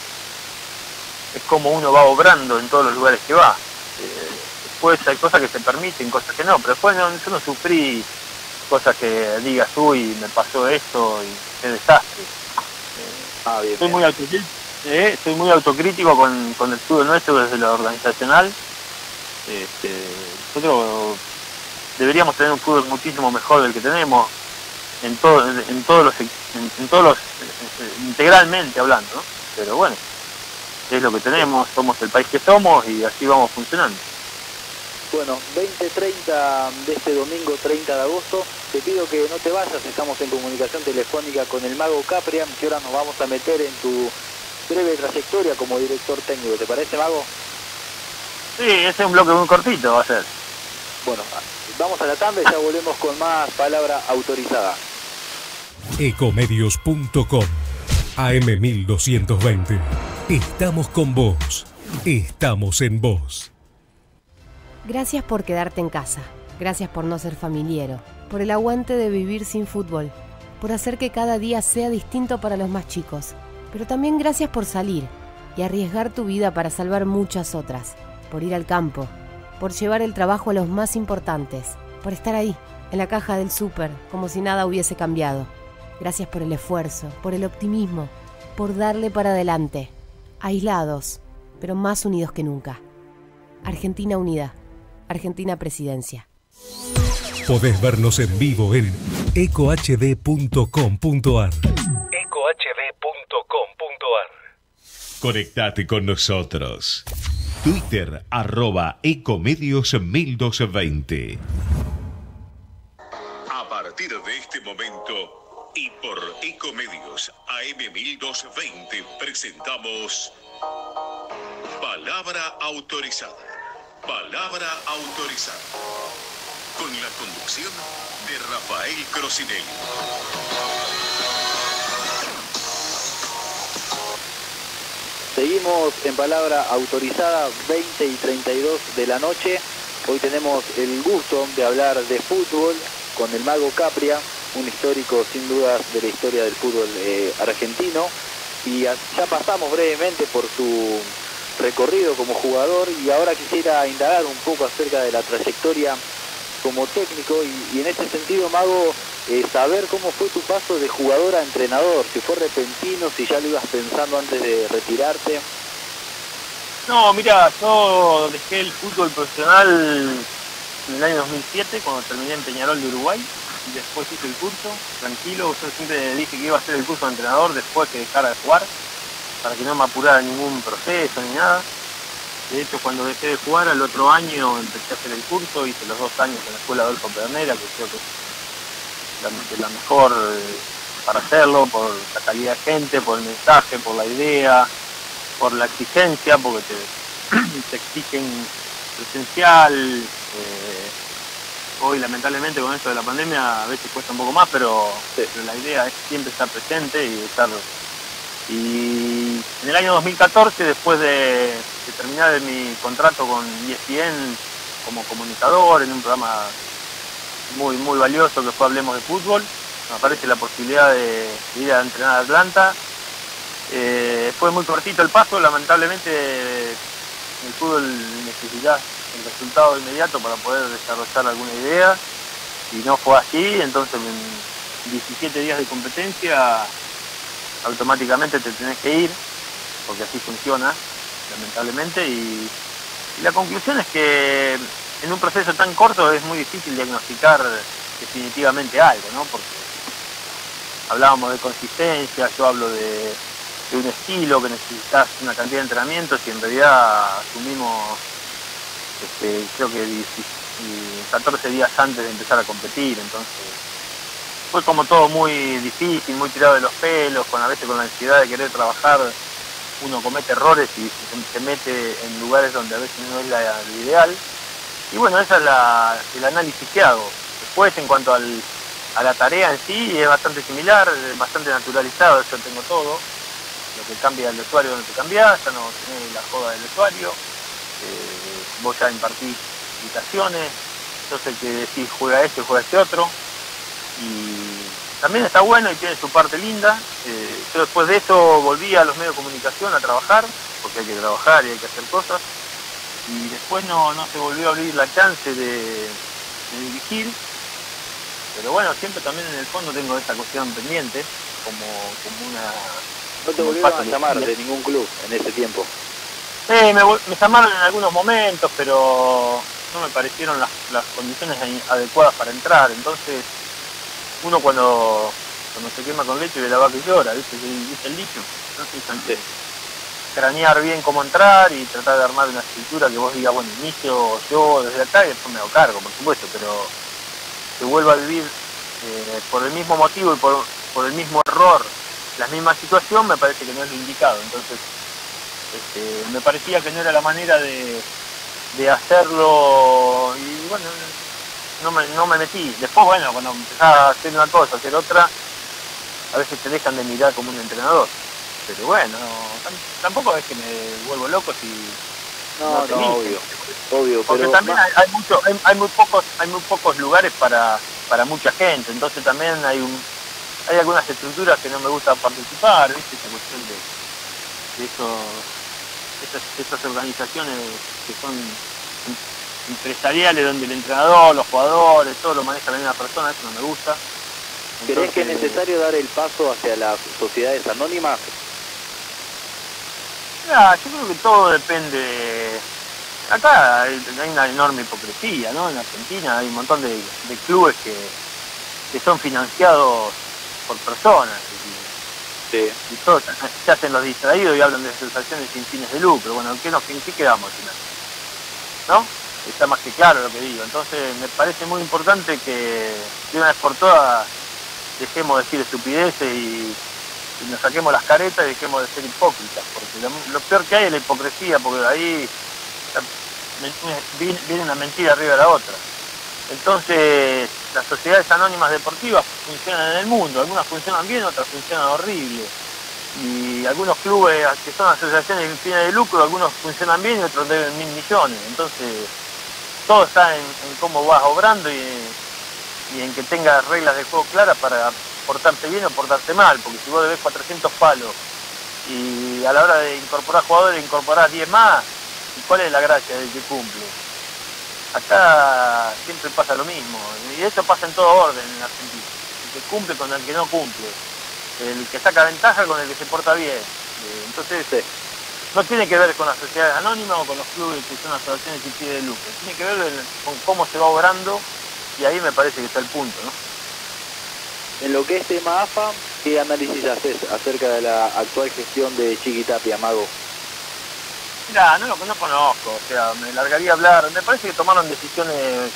Speaker 4: es como uno va obrando en todos los lugares que va. Eh, después hay cosas que se permiten, cosas que no, pero después no, yo no sufrí cosas que digas, uy, me pasó esto y qué desastre. Eh, ah, bien, soy, bien. Muy autocrítico, eh, soy muy autocrítico con, con el fútbol nuestro desde lo organizacional. Este, nosotros deberíamos tener un fútbol muchísimo mejor del que tenemos en todo, en, en todos los, en, en todos los, integralmente hablando, ¿no? Pero bueno, es lo que tenemos, somos el país que somos y así vamos funcionando.
Speaker 3: Bueno, veinte treinta de este domingo treinta de agosto, te pido que no te vayas, estamos en comunicación telefónica con el Mago Caprian, que ahora nos vamos a meter en tu breve trayectoria como director técnico, ¿te parece, Mago?
Speaker 4: Sí, ese es un bloque muy cortito, va a ser.
Speaker 3: Bueno, vamos a la tanda y ya volvemos con más palabra autorizada.
Speaker 1: Ecomedios punto com A M mil doscientos veinte. Estamos con vos. Estamos en vos.
Speaker 5: Gracias por quedarte en casa. Gracias por no ser familiero. Por el aguante de vivir sin fútbol. Por hacer que cada día sea distinto para los más chicos. Pero también gracias por salir y arriesgar tu vida para salvar muchas otras. Por ir al campo, por llevar el trabajo a los más importantes, por estar ahí, en la caja del súper, como si nada hubiese cambiado. Gracias por el esfuerzo, por el optimismo, por darle para adelante. Aislados, pero más unidos que nunca. Argentina unida. Argentina Presidencia.
Speaker 1: Podés vernos en vivo en eco h d punto com punto a r.
Speaker 2: eco h d punto com punto a r.
Speaker 1: Conectate con nosotros. Twitter, arroba Ecomedios mil doscientos veinte.
Speaker 2: A partir de este momento y por Ecomedios A M mil doscientos veinte presentamos Palabra Autorizada. Palabra Autorizada. Con la conducción de Rafael Crocinelli.
Speaker 3: Seguimos en palabra autorizada, veinte y treinta y dos de la noche. Hoy tenemos el gusto de hablar de fútbol con el Mago Capria, un histórico sin dudas de la historia del fútbol eh, argentino. Y a, ya pasamos brevemente por su recorrido como jugador y ahora quisiera indagar un poco acerca de la trayectoria como técnico y, y en este sentido, Mago, eh, saber cómo fue tu paso de jugador a entrenador, si fue repentino, si ya lo ibas pensando antes de retirarte.
Speaker 4: No, mira, yo dejé el fútbol profesional en el año dos mil siete, cuando terminé en Peñarol de Uruguay, y después hice el curso, tranquilo. Yo siempre dije que iba a hacer el curso de entrenador después que dejara de jugar, para que no me apurara ningún proceso ni nada. De hecho, cuando dejé de jugar, al otro año empecé a hacer el curso, hice los dos años en la Escuela Adolfo Pernera, que creo que es la, la mejor eh, para hacerlo, por la calidad de gente, por el mensaje, por la idea, por la exigencia, porque te, te exigen presencial. Eh, hoy, lamentablemente, con esto de la pandemia, a veces cuesta un poco más, pero, sí. pero la idea es siempre estar presente y estar... Y en el año dos mil catorce, después de, de terminar mi contrato con E S P N como comunicador en un programa muy muy valioso que fue Hablemos de Fútbol, me aparece la posibilidad de, de ir a entrenar a Atlanta. Eh, fue muy cortito el paso, lamentablemente el fútbol necesita el resultado inmediato para poder desarrollar alguna idea y no fue así. Entonces en diecisiete días de competencia automáticamente te tenés que ir, porque así funciona, lamentablemente, y, y la conclusión es que en un proceso tan corto es muy difícil diagnosticar definitivamente algo, ¿no? Porque hablábamos de consistencia, yo hablo de, de un estilo que necesitas una cantidad de entrenamientos y en realidad asumimos, este, creo que catorce días antes de empezar a competir, entonces fue como todo muy difícil, muy tirado de los pelos, con a veces con la ansiedad de querer trabajar, uno comete errores y se, se mete en lugares donde a veces no es la, lo ideal. Y bueno, ese es la, el análisis que hago. Después, en cuanto al, a la tarea en sí, es bastante similar, bastante naturalizado, yo tengo todo. Lo que cambia el vestuario donde te cambiás, ya no tenés la joda del vestuario, eh, vos ya impartís indicaciones, sos el que decís juega este, juega este otro. Y también está bueno y tiene su parte linda. Eh, yo después de eso volví a los medios de comunicación a trabajar, porque hay que trabajar y hay que hacer cosas, y después no, no se volvió a abrir la chance de, de dirigir, pero bueno, siempre también en el fondo tengo esta cuestión pendiente, como, como una...
Speaker 3: ¿No te volvieron a llamar de ningún club en ese tiempo?
Speaker 4: Eh, me, me llamaron en algunos momentos, pero no me parecieron las, las condiciones adecuadas para entrar, entonces... Uno cuando, cuando se quema con leche ve la vaca y llora, ¿viste? ¿Viste el dicho? Entonces hay que cranear bien cómo entrar y tratar de armar una estructura que vos digas, bueno, inicio yo desde acá y después me hago cargo, por supuesto, pero que vuelva a vivir eh, por el mismo motivo y por, por el mismo error, la misma situación, me parece que no es lo indicado. Entonces, este, me parecía que no era la manera de, de hacerlo y bueno... No me, no me metí. Después, bueno, cuando empezás a hacer una cosa, a hacer otra, a veces te dejan de mirar como un entrenador. Pero bueno, tampoco es que me vuelvo loco si...
Speaker 3: No, no, no obvio, obvio.
Speaker 4: Porque
Speaker 3: pero
Speaker 4: también hay, hay, mucho, hay, hay, muy pocos, hay muy pocos lugares para, para mucha gente, entonces también hay un hay algunas estructuras que no me gusta participar, ¿viste? Esa cuestión de, de esos, esas, esas organizaciones que son... empresariales donde el entrenador, los jugadores, todo lo maneja la misma persona, eso no me gusta.
Speaker 3: Entonces, ¿crees que es necesario dar el paso hacia las sociedades anónimas?
Speaker 4: Mira, yo creo que todo depende. Acá hay, hay una enorme hipocresía, ¿no? En Argentina hay un montón de, de clubes que, que son financiados por personas. Y, sí. y todos se hacen los distraídos y hablan de asociaciones sin fines de lucro. Bueno, ¿en qué, nos, en qué quedamos al final? ¿No? Está más que claro lo que digo. Entonces me parece muy importante que de una vez por todas dejemos de decir estupideces y, y nos saquemos las caretas y dejemos de ser hipócritas, porque lo, lo peor que hay es la hipocresía, porque ahí viene, viene una mentira arriba de la otra. Entonces las sociedades anónimas deportivas funcionan en el mundo, algunas funcionan bien, otras funcionan horrible, y algunos clubes que son asociaciones sin fines de lucro, algunos funcionan bien y otros deben mil millones. Entonces, todo está en, en cómo vas obrando y, y en que tengas reglas de juego claras para portarte bien o portarte mal, porque si vos debes cuatrocientos palos y a la hora de incorporar jugadores incorporás diez más, ¿y cuál es la gracia del que cumple? Acá siempre pasa lo mismo, y esto pasa en todo orden en Argentina. El que cumple con el que no cumple, el que saca ventaja con el que se porta bien. Entonces, eh, no tiene que ver con las sociedades anónimas o con los clubes que son asociaciones sin fines de lucro, tiene que ver con cómo se va obrando, y ahí me parece que está el punto, ¿no?
Speaker 3: En lo que es tema A F A, ¿qué análisis haces acerca de la actual gestión de Chiqui Tapia, Mago?
Speaker 4: Mirá, no, no conozco, o sea, me largaría a hablar. Me parece que tomaron decisiones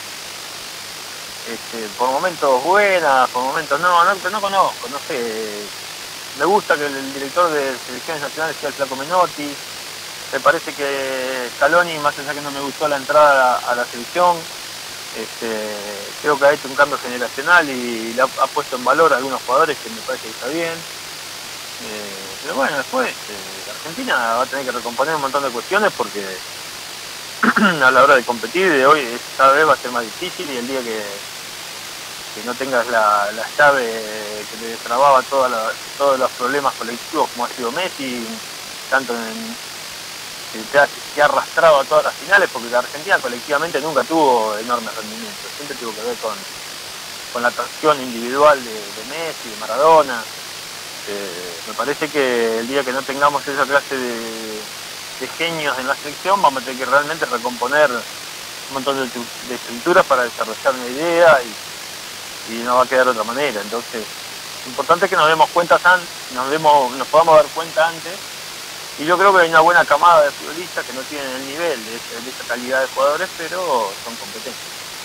Speaker 4: este, por momentos buenas, por momentos no, no, no conozco, no sé. Me gusta que el director de selecciones nacionales sea el Flaco Menotti. Me parece que Scaloni, más allá que no me gustó la entrada a la selección, este, creo que ha hecho un cambio generacional y le ha, ha puesto en valor a algunos jugadores que me parece que está bien. Eh, pero bueno, después eh, Argentina va a tener que recomponer un montón de cuestiones porque a la hora de competir de hoy cada vez va a ser más difícil, y el día que, que no tengas la, la llave que te destrababa toda la, todos los problemas colectivos como ha sido Messi, tanto en que te ha, te ha arrastrado a todas las finales, porque la Argentina colectivamente nunca tuvo enormes rendimientos, siempre tuvo que ver con, con la atracción individual de, de Messi, de Maradona. Eh, me parece que el día que no tengamos esa clase de, de genios en la selección, vamos a tener que realmente recomponer un montón de, de estructuras para desarrollar una idea, y, y no va a quedar de otra manera. Entonces, lo importante es que nos demos cuenta, nos, demos, nos podamos dar cuenta antes, y yo creo que hay una buena camada de futbolistas que no tienen el nivel de, ese, de esa calidad de jugadores, pero son competentes.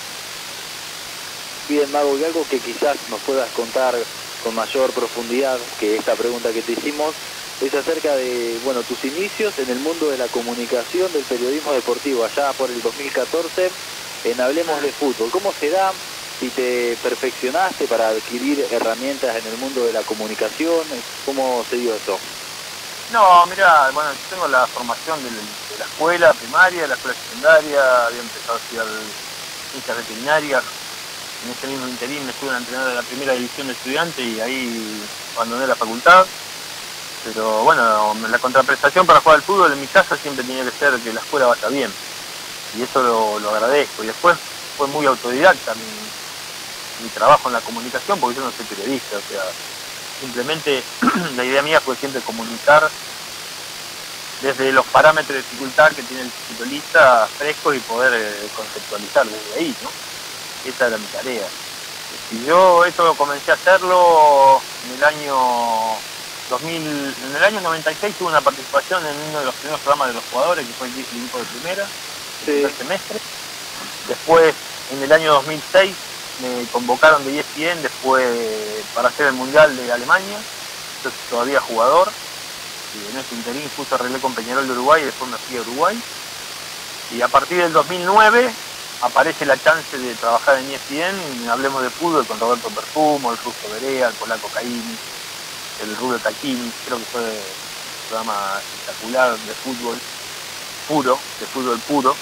Speaker 3: Bien, Mago, y algo que quizás nos puedas contar con mayor profundidad que esta pregunta que te hicimos, es acerca de, bueno, tus inicios en el mundo de la comunicación, del periodismo deportivo, allá por el dos mil catorce, en Hablemos de Fútbol. ¿Cómo se da? Si te perfeccionaste para adquirir herramientas en el mundo de la comunicación, ¿cómo se dio eso?
Speaker 4: No, mira, bueno, yo tengo la formación de, de la escuela primaria, de la escuela secundaria, había empezado a estudiar ciencias veterinarias. En ese mismo interín me estuve entrenando de la primera división de estudiantes y ahí abandoné la facultad. Pero bueno, la contraprestación para jugar al fútbol en mi casa siempre tenía que ser que la escuela vaya bien. Y eso lo, lo agradezco. Y después fue muy autodidacta mi, mi trabajo en la comunicación, porque yo no soy periodista. O sea, simplemente la idea mía fue siempre comunicar desde los parámetros de dificultad que tiene el futbolista frescos y poder eh, conceptualizar desde ahí, ¿no? Esa era mi tarea. Y yo esto comencé a hacerlo en el año dos mil, en el año noventa y seis tuve una participación en uno de los primeros programas de los jugadores, que fue el equipo de primera, el primer semestre. Después, en el año dos mil seis, me convocaron de E S P N después para hacer el Mundial de Alemania. Yo todavía jugador, y en ese interín justo arreglé con Peñarol de Uruguay y después me fui a Uruguay. Y a partir del dos mil nueve aparece la chance de trabajar en E S P N, Hablemos de Fútbol, con Roberto Perfumo, el ruso Berea, el polaco Caini, el rubio Taquini. Creo que fue un programa espectacular de fútbol puro, de fútbol puro.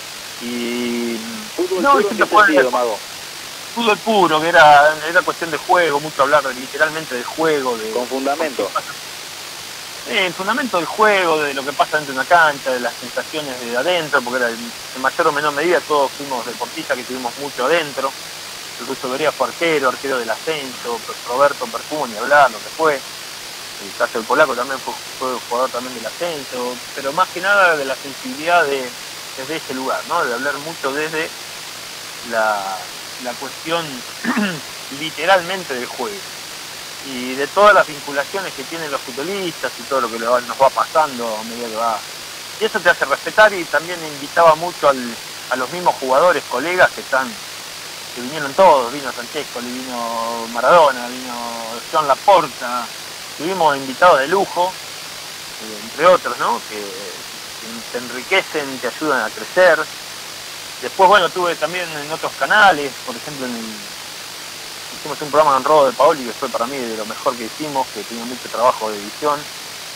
Speaker 4: Y
Speaker 3: fútbol
Speaker 4: no,
Speaker 3: puro,
Speaker 4: y se puede
Speaker 3: sentido, Mago.
Speaker 4: Fútbol puro, que era, era cuestión de juego, mucho hablar literalmente de juego, de
Speaker 3: con fundamento.
Speaker 4: Eh, el fundamento del juego, de lo que pasa dentro de una cancha, de las sensaciones de adentro, porque era en mayor o menor medida todos fuimos deportistas que tuvimos mucho adentro. El ruso Berea fue arquero, arquero del ascenso, Roberto Perfumo, ni hablar, lo que fue. El caso del polaco también fue, fue jugador también del ascenso, pero más que nada de la sensibilidad de, desde ese lugar, ¿no? De hablar mucho desde la, la cuestión literalmente del juego. Y de todas las vinculaciones que tienen los futbolistas y todo lo que nos va pasando a medida que va. Y eso te hace respetar, y también invitaba mucho al, a los mismos jugadores, colegas que están, que vinieron todos, vino Francesco, vino Maradona, vino John Laporta, tuvimos invitados de lujo, eh, entre otros, ¿no? Que, que te enriquecen, te ayudan a crecer. Después, bueno, tuve también en otros canales, por ejemplo en el hicimos un programa con Rodo de Paoli, que fue para mí de lo mejor que hicimos, que tenía mucho trabajo de edición,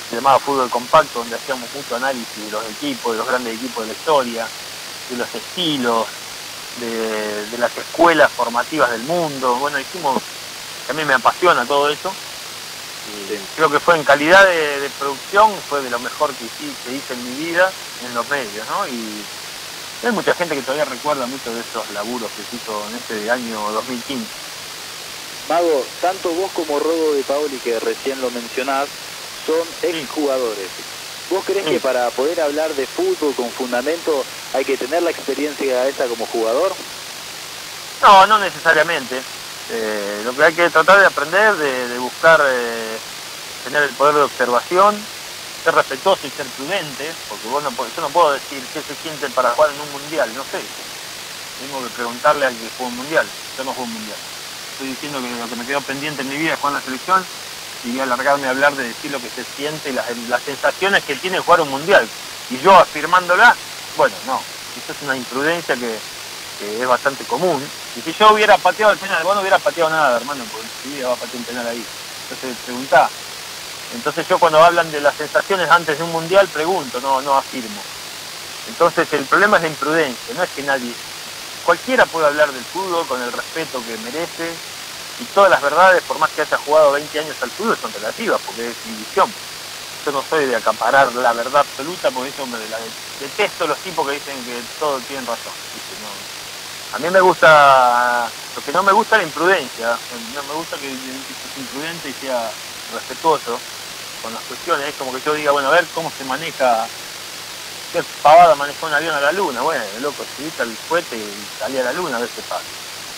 Speaker 4: se llamaba fútbol compacto, donde hacíamos mucho análisis de los equipos, de los grandes equipos de la historia, de los estilos, de, de las escuelas formativas del mundo. Bueno, hicimos, a mí me apasiona todo eso. Y sí. Creo que fue en calidad de, de producción, fue de lo mejor que hice, que hice en mi vida en los medios, ¿no? Y hay mucha gente que todavía recuerda muchos de esos laburos que se hizo en este año dos mil quince.
Speaker 3: Mago, tanto vos como Rodo de Paoli, que recién lo mencionás, son exjugadores. ¿Vos creés sí. que para poder hablar de fútbol con fundamento hay que tener la experiencia esa como jugador?
Speaker 4: No, no necesariamente. Eh, lo que hay que tratar de aprender, de, de buscar eh, tener el poder de observación, ser respetuoso y ser prudente, porque vos no, yo no puedo decir qué se siente para jugar en un mundial, no sé. Tengo que preguntarle al que juega un mundial. Yo no juego un mundial. Estoy diciendo que lo que me quedó pendiente en mi vida es jugar en la selección, y voy a alargarme a hablar de decir lo que se siente y las, las sensaciones que tiene jugar un mundial. Y yo afirmándola, bueno, no, eso es una imprudencia que, que es bastante común. Y si yo hubiera pateado el penal, vos no hubieras pateado nada, hermano, porque si hubiera pateado un penal ahí. Entonces preguntá. Entonces yo cuando hablan de las sensaciones antes de un mundial, pregunto, no, no afirmo. Entonces el problema es la imprudencia, no es que nadie... Cualquiera puede hablar del fútbol con el respeto que merece, y todas las verdades, por más que haya jugado veinte años al fútbol, son relativas, porque es mi visión. Yo no soy de acaparar la verdad absoluta, porque eso me la detesto los tipos que dicen que todos tienen razón. No. A mí me gusta, lo que no me gusta es la imprudencia, no me gusta que el tipo sea imprudente y sea respetuoso con las cuestiones. Es como que yo diga, bueno, a ver cómo se maneja, qué pavada manejó un avión a la luna. Bueno, loco, subiste al cohete y salí a la luna, a ver qué pasa.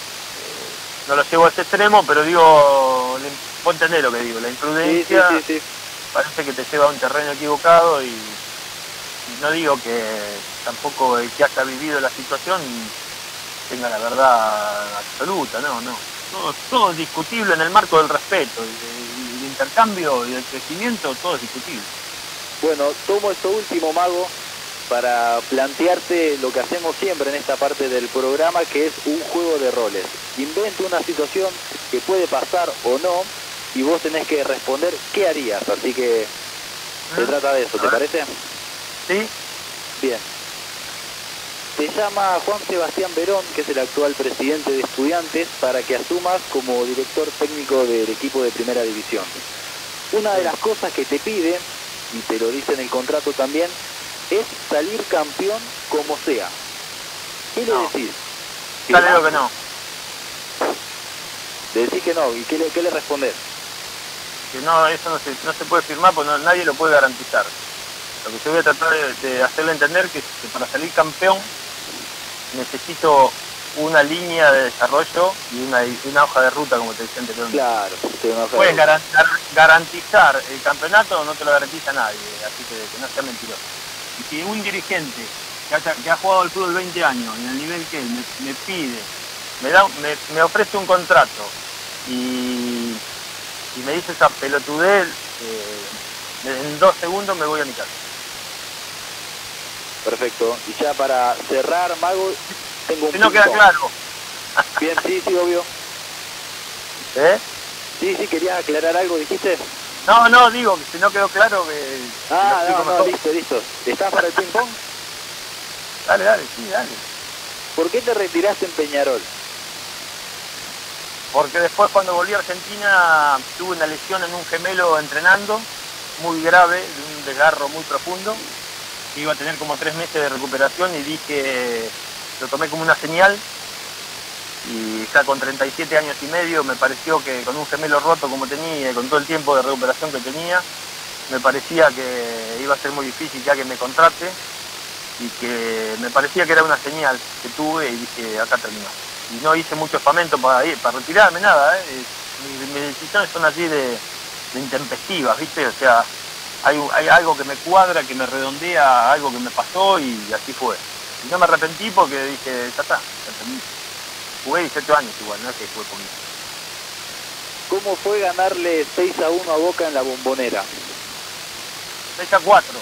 Speaker 4: No lo llevo a ese extremo, pero digo, vos entendés lo que digo, la imprudencia sí, sí, sí, sí. parece que te lleva a un terreno equivocado, y, y no digo que tampoco el que haya vivido la situación tenga la verdad absoluta, no, no. Todo, todo es discutible en el marco del respeto, el, el intercambio y el crecimiento, todo es discutible.
Speaker 3: Bueno, tomo esto último, Mago, para plantearte lo que hacemos siempre en esta parte del programa, que es un juego de roles. Invento una situación que puede pasar o no, y vos tenés que responder qué harías, así que se trata de eso, ¿te parece?
Speaker 4: Sí.
Speaker 3: Bien. Te llama Juan Sebastián Verón, que es el actual presidente de Estudiantes, para que asumas como director técnico del equipo de Primera División. Una de las cosas que te pide, y te lo dice en el contrato también, es salir campeón como sea. ¿Qué le
Speaker 4: no.
Speaker 3: decís?
Speaker 4: Ya le digo que no.
Speaker 3: Le decís que no, ¿y qué le, qué le respondés?
Speaker 4: Que no, eso no se, no se puede firmar porque no, nadie lo puede garantizar. Lo que yo voy a tratar de, de hacerle entender que, que para salir campeón necesito una línea de desarrollo y una, una hoja de ruta, como te decía anteriormente.
Speaker 3: Claro, una hoja
Speaker 4: puedes
Speaker 3: de ruta.
Speaker 4: garantizar el campeonato, no te lo garantiza nadie, así que, que no sea mentiroso. Y si un dirigente que, haya, que ha jugado al fútbol veinte años, en el nivel que él, me, me pide, me, da, me, me ofrece un contrato y, y me dice esa pelotudez, eh, en dos segundos me voy a mi casa.
Speaker 3: Perfecto. Y ya para cerrar, Mago, tengo un
Speaker 4: si no queda claro.
Speaker 3: Bien, sí, sí, obvio.
Speaker 4: ¿Eh?
Speaker 3: Sí, sí, querías aclarar algo, dijiste.
Speaker 4: No, no, digo que si no quedó claro que...
Speaker 3: Ah, no, no, listo, listo. ¿Estás para el ping pong?
Speaker 4: Dale, dale, sí, dale.
Speaker 3: ¿Por qué te retiraste en Peñarol?
Speaker 4: Porque después cuando volví a Argentina tuve una lesión en un gemelo entrenando, muy grave, de un desgarro muy profundo. Iba a tener como tres meses de recuperación y dije, lo tomé como una señal. Y ya con treinta y siete años y medio me pareció que con un gemelo roto como tenía y con todo el tiempo de recuperación que tenía, me parecía que iba a ser muy difícil ya que me contrate, y que me parecía que era una señal que tuve y dije, acá terminó. Y no hice mucho espamento para ir, para retirarme, nada, ¿eh? Mis, mis decisiones son así de, de intempestivas, ¿viste? O sea, hay, hay algo que me cuadra, que me redondea, algo que me pasó y así fue. Y no me arrepentí porque dije, ya está, ya terminé. Jugué dieciocho años igual, no es que jugué conmigo.
Speaker 3: ¿Cómo fue ganarle seis a uno a Boca en la Bombonera?
Speaker 4: seis a cuatro.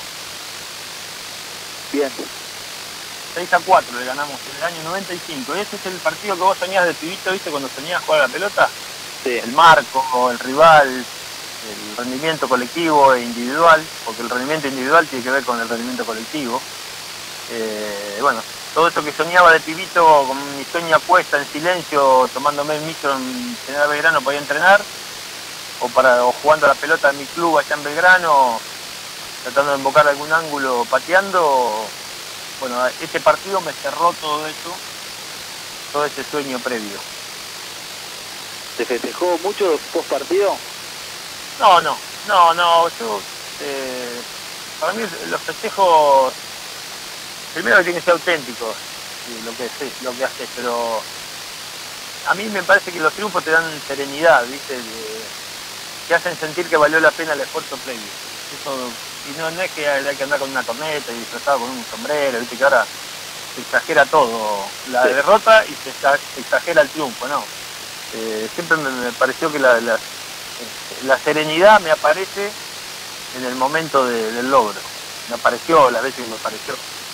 Speaker 3: Bien.
Speaker 4: seis a cuatro le ganamos en el año noventa y cinco. Ese es el partido que vos soñás de pibito, ¿viste? Cuando soñás jugar a la pelota.
Speaker 3: Sí.
Speaker 4: El marco, el rival, el rendimiento colectivo e individual, porque el rendimiento individual tiene que ver con el rendimiento colectivo. Eh, bueno, todo eso que soñaba de pibito, con mi sueño puesta en silencio, tomándome el micro en General Belgrano para ir a entrenar, o, para, o jugando a la pelota en mi club allá en Belgrano, tratando de invocar algún ángulo pateando. Bueno, este partido me cerró todo eso, todo ese sueño previo.
Speaker 3: ¿Se festejó mucho post partido?
Speaker 4: No, no, no, no, yo, eh, para mí los festejos, primero que tienen que ser auténticos, sí, lo que es, lo que haces, pero a mí me parece que los triunfos te dan serenidad, ¿viste? De, te hacen sentir que valió la pena el esfuerzo previo. Eso, y no, no es que hay que andar con una corneta y disfrazado con un sombrero, ¿viste? Que ahora se exagera todo, la sí. derrota y se, se exagera el triunfo, ¿no? Eh, siempre me, me pareció que la, la, la serenidad me aparece en el momento de, del logro. Me apareció las veces que me apareció.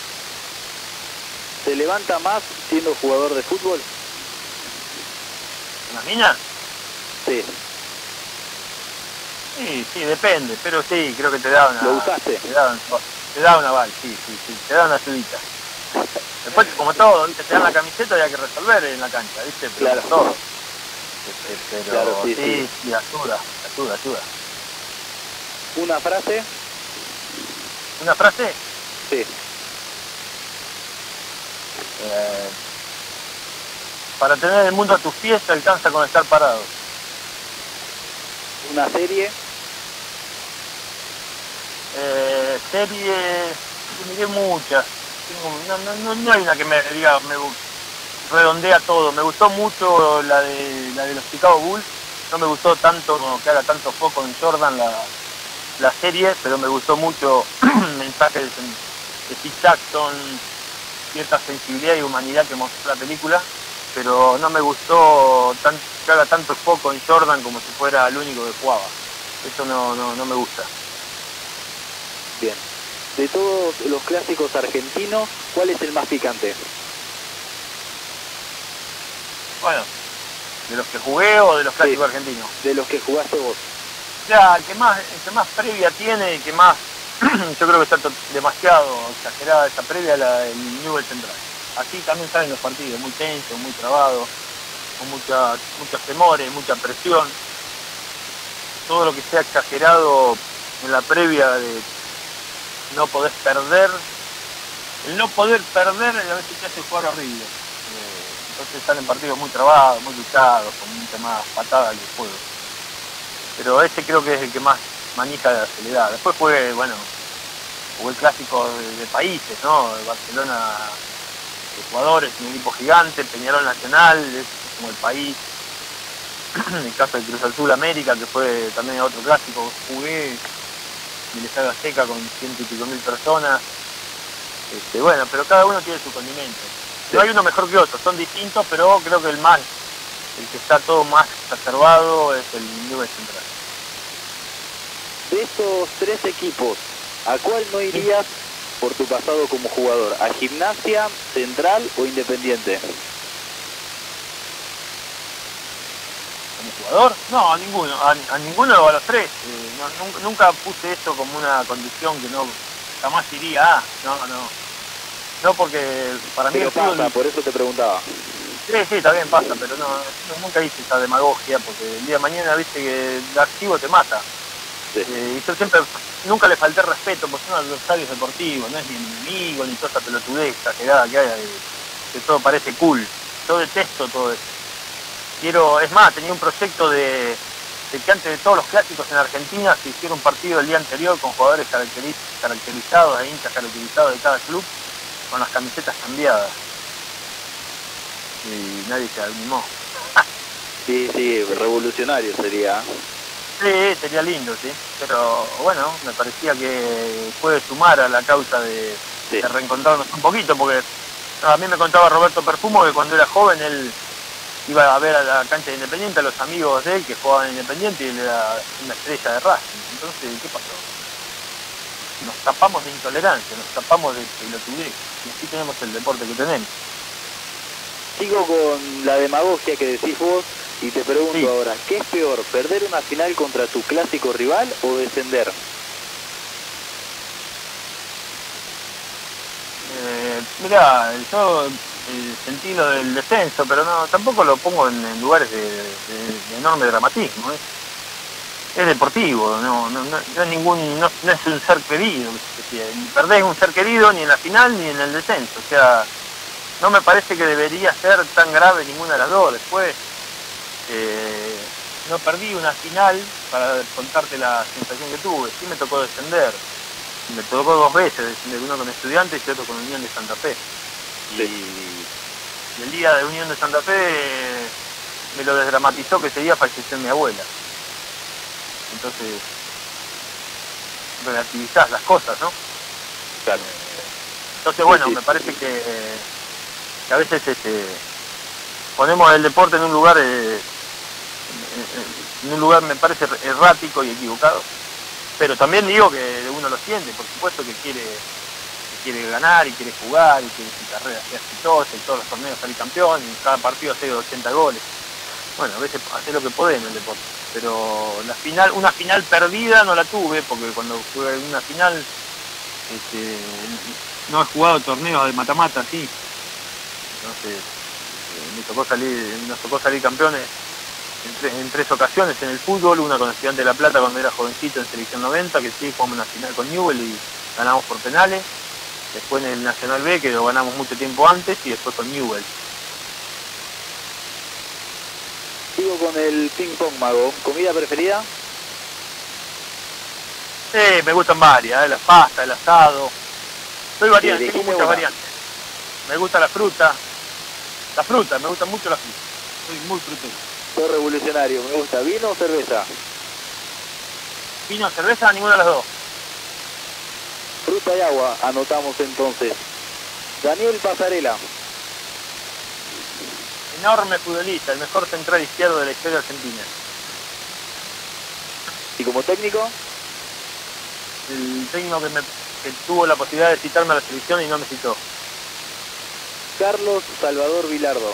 Speaker 3: ¿Se levanta más siendo jugador de fútbol?
Speaker 4: ¿Una mina?
Speaker 3: Sí.
Speaker 4: Sí, sí, depende, pero sí, creo que te da una...
Speaker 3: ¿Lo usaste?
Speaker 4: Te da, te da una aval, sí, sí, sí, te da una ayudita. Después, como todo, ¿viste? Te dan la camiseta y hay que resolver en la cancha, ¿viste? Pero
Speaker 3: claro.
Speaker 4: todo. Pero
Speaker 3: claro, sí,
Speaker 4: sí,
Speaker 3: sí.
Speaker 4: sí, ayuda, ayuda, ayuda.
Speaker 3: ¿Una frase?
Speaker 4: ¿Una frase?
Speaker 3: Sí.
Speaker 4: Eh, para tener el mundo a tus pies te alcanza con estar parado.
Speaker 3: ¿Una serie?
Speaker 4: Eh, series, miré muchas. Tengo, no, no, no, no hay una que me diga, me redondea todo. Me gustó mucho la de la de los Chicago Bulls. No me gustó tanto como que haga tanto foco en Jordan la, la serie, pero me gustó mucho mensajes de, de Steve Jackson, cierta sensibilidad y humanidad que mostró la película, pero no me gustó tan, que haga tanto foco en Jordan como si fuera el único que jugaba. Eso no, no, no me gusta.
Speaker 3: Bien. De todos los clásicos argentinos, ¿cuál es el más picante?
Speaker 4: Bueno, ¿de los que jugué o de los clásicos
Speaker 3: sí,
Speaker 4: argentinos?
Speaker 3: De los que jugaste vos.
Speaker 4: Ya, el que más, el que más previa tiene, el que más, yo creo que está demasiado exagerada esa previa, la, el Newell's Central. Así también salen los partidos, muy tensos, muy trabados, con mucha, muchos temores, mucha presión. Todo lo que sea exagerado en la previa de no poder perder, el no poder perder a veces te hace jugar horrible. Eh, entonces salen partidos muy trabados, muy luchados, con mucha más patada que juego. Pero ese creo que es el que más manija de la soledad. Después jugué, bueno, jugué el clásico de, de países, ¿no? Barcelona de jugadores, un equipo gigante, Peñarol Nacional, es como el país. En el caso de Cruz Azul América, que fue también otro clásico, jugué en el Estadio Azteca con ciento y pico mil personas. Este, bueno, pero cada uno tiene su condimento. No hay uno mejor que otro, son distintos, pero creo que el más, el que está todo más exacerbado es el Newell's Central.
Speaker 3: De estos tres equipos, ¿a cuál no irías por tu pasado como jugador? ¿A Gimnasia, Central o Independiente?
Speaker 4: ¿Como jugador? No, a ninguno, a, a ninguno o a los tres. Eh, no, nunca, nunca puse eso como una condición que no jamás iría a. No, no. No, porque para mí
Speaker 3: pero
Speaker 4: el
Speaker 3: pasa,
Speaker 4: fútbol...
Speaker 3: por eso te preguntaba.
Speaker 4: Sí, sí, también pasa, pero no, no, nunca hice esa demagogia, porque el día de mañana, viste, que el archivo te mata. Sí. Eh, y yo siempre, nunca le falté respeto, porque son adversarios deportivos, no es ni enemigo, ni toda esa pelotudez exagerada que hay, que todo parece cool. Yo detesto todo eso. Quiero, es más, tenía un proyecto de, de que antes de todos los clásicos en Argentina se hiciera un partido el día anterior con jugadores caracteriz, caracterizados, e hinchas caracterizados de cada club, con las camisetas cambiadas. Y nadie se animó.
Speaker 3: Sí, sí, revolucionario sería.
Speaker 4: Sí, sería lindo, sí. Pero bueno, me parecía que puede sumar a la causa de, sí. de reencontrarnos un poquito, porque a mí me contaba Roberto Perfumo que cuando era joven él iba a ver a la cancha de Independiente a los amigos de él que jugaban en Independiente y él era una estrella de Racing. Entonces, ¿qué pasó? Nos tapamos de intolerancia, nos tapamos de pelotudez, y así tenemos el deporte que tenemos.
Speaker 3: Sigo con la demagogia que decís vos. Y te pregunto
Speaker 4: Sí.
Speaker 3: ahora, ¿qué es peor, perder una final contra tu clásico rival o descender?
Speaker 4: Eh, mirá, yo eh, sentí lo del descenso, pero no, tampoco lo pongo en, en lugares de, de- de enorme dramatismo. ¿eh? Es deportivo, no, no, no, no es ningún, no, no es un ser querido. que- que- Ni perdés un ser querido ni en la final ni en el descenso. O sea, no me parece que debería ser tan grave ninguna de las dos. Después, eh, no perdí una final para contarte la sensación que tuve. Sí me tocó descender. Me tocó dos veces descender, uno con Estudiantes y otro con Unión de Santa Fe. Y, y el día de Unión de Santa Fe eh, me lo desdramatizó que ese día falleció mi abuela. Entonces, relativizás las cosas, ¿no?
Speaker 3: Claro.
Speaker 4: Entonces, bueno,
Speaker 3: Sí, sí.
Speaker 4: me parece que, que a veces este, ponemos el deporte en un lugar, eh, en un lugar me parece errático y equivocado. Pero también digo que uno lo siente, por supuesto que quiere, que quiere ganar y quiere jugar y quiere su carrera sea exitosa y todos los torneos salir campeón y cada partido hacer ochenta goles. Bueno, a veces hacer lo que podés en el deporte. Pero la final, una final perdida no la tuve, porque cuando jugué una final este, no he jugado torneos de mata-mata así. Entonces eh, me tocó salir, nos tocó salir campeones en, tre- en tres ocasiones en el fútbol, una con Estudiante de La Plata cuando era jovencito en selección noventa, que sí jugamos una final con Newell y ganamos por penales, después en el Nacional B que lo ganamos mucho tiempo antes y después con Newell.
Speaker 3: Sigo con el ping pong, Mago. ¿Comida preferida?
Speaker 4: Sí, me gustan varias, ¿eh? La pasta, el asado, soy variante,
Speaker 3: Sí,
Speaker 4: tengo
Speaker 3: elegime
Speaker 4: muchas
Speaker 3: una.
Speaker 4: variantes. Me gusta la fruta, la fruta, me gusta mucho la fruta, soy muy frutero.
Speaker 3: Soy revolucionario, me gusta. ¿Vino o cerveza?
Speaker 4: Vino, cerveza, ninguna de las dos.
Speaker 3: Fruta y agua, anotamos entonces. Daniel Pasarela.
Speaker 4: Enorme futbolista, el mejor central izquierdo de la historia argentina.
Speaker 3: ¿Y como técnico?
Speaker 4: El técnico que, me, que tuvo la posibilidad de citarme a la selección y no me citó.
Speaker 3: Carlos Salvador Vilardo.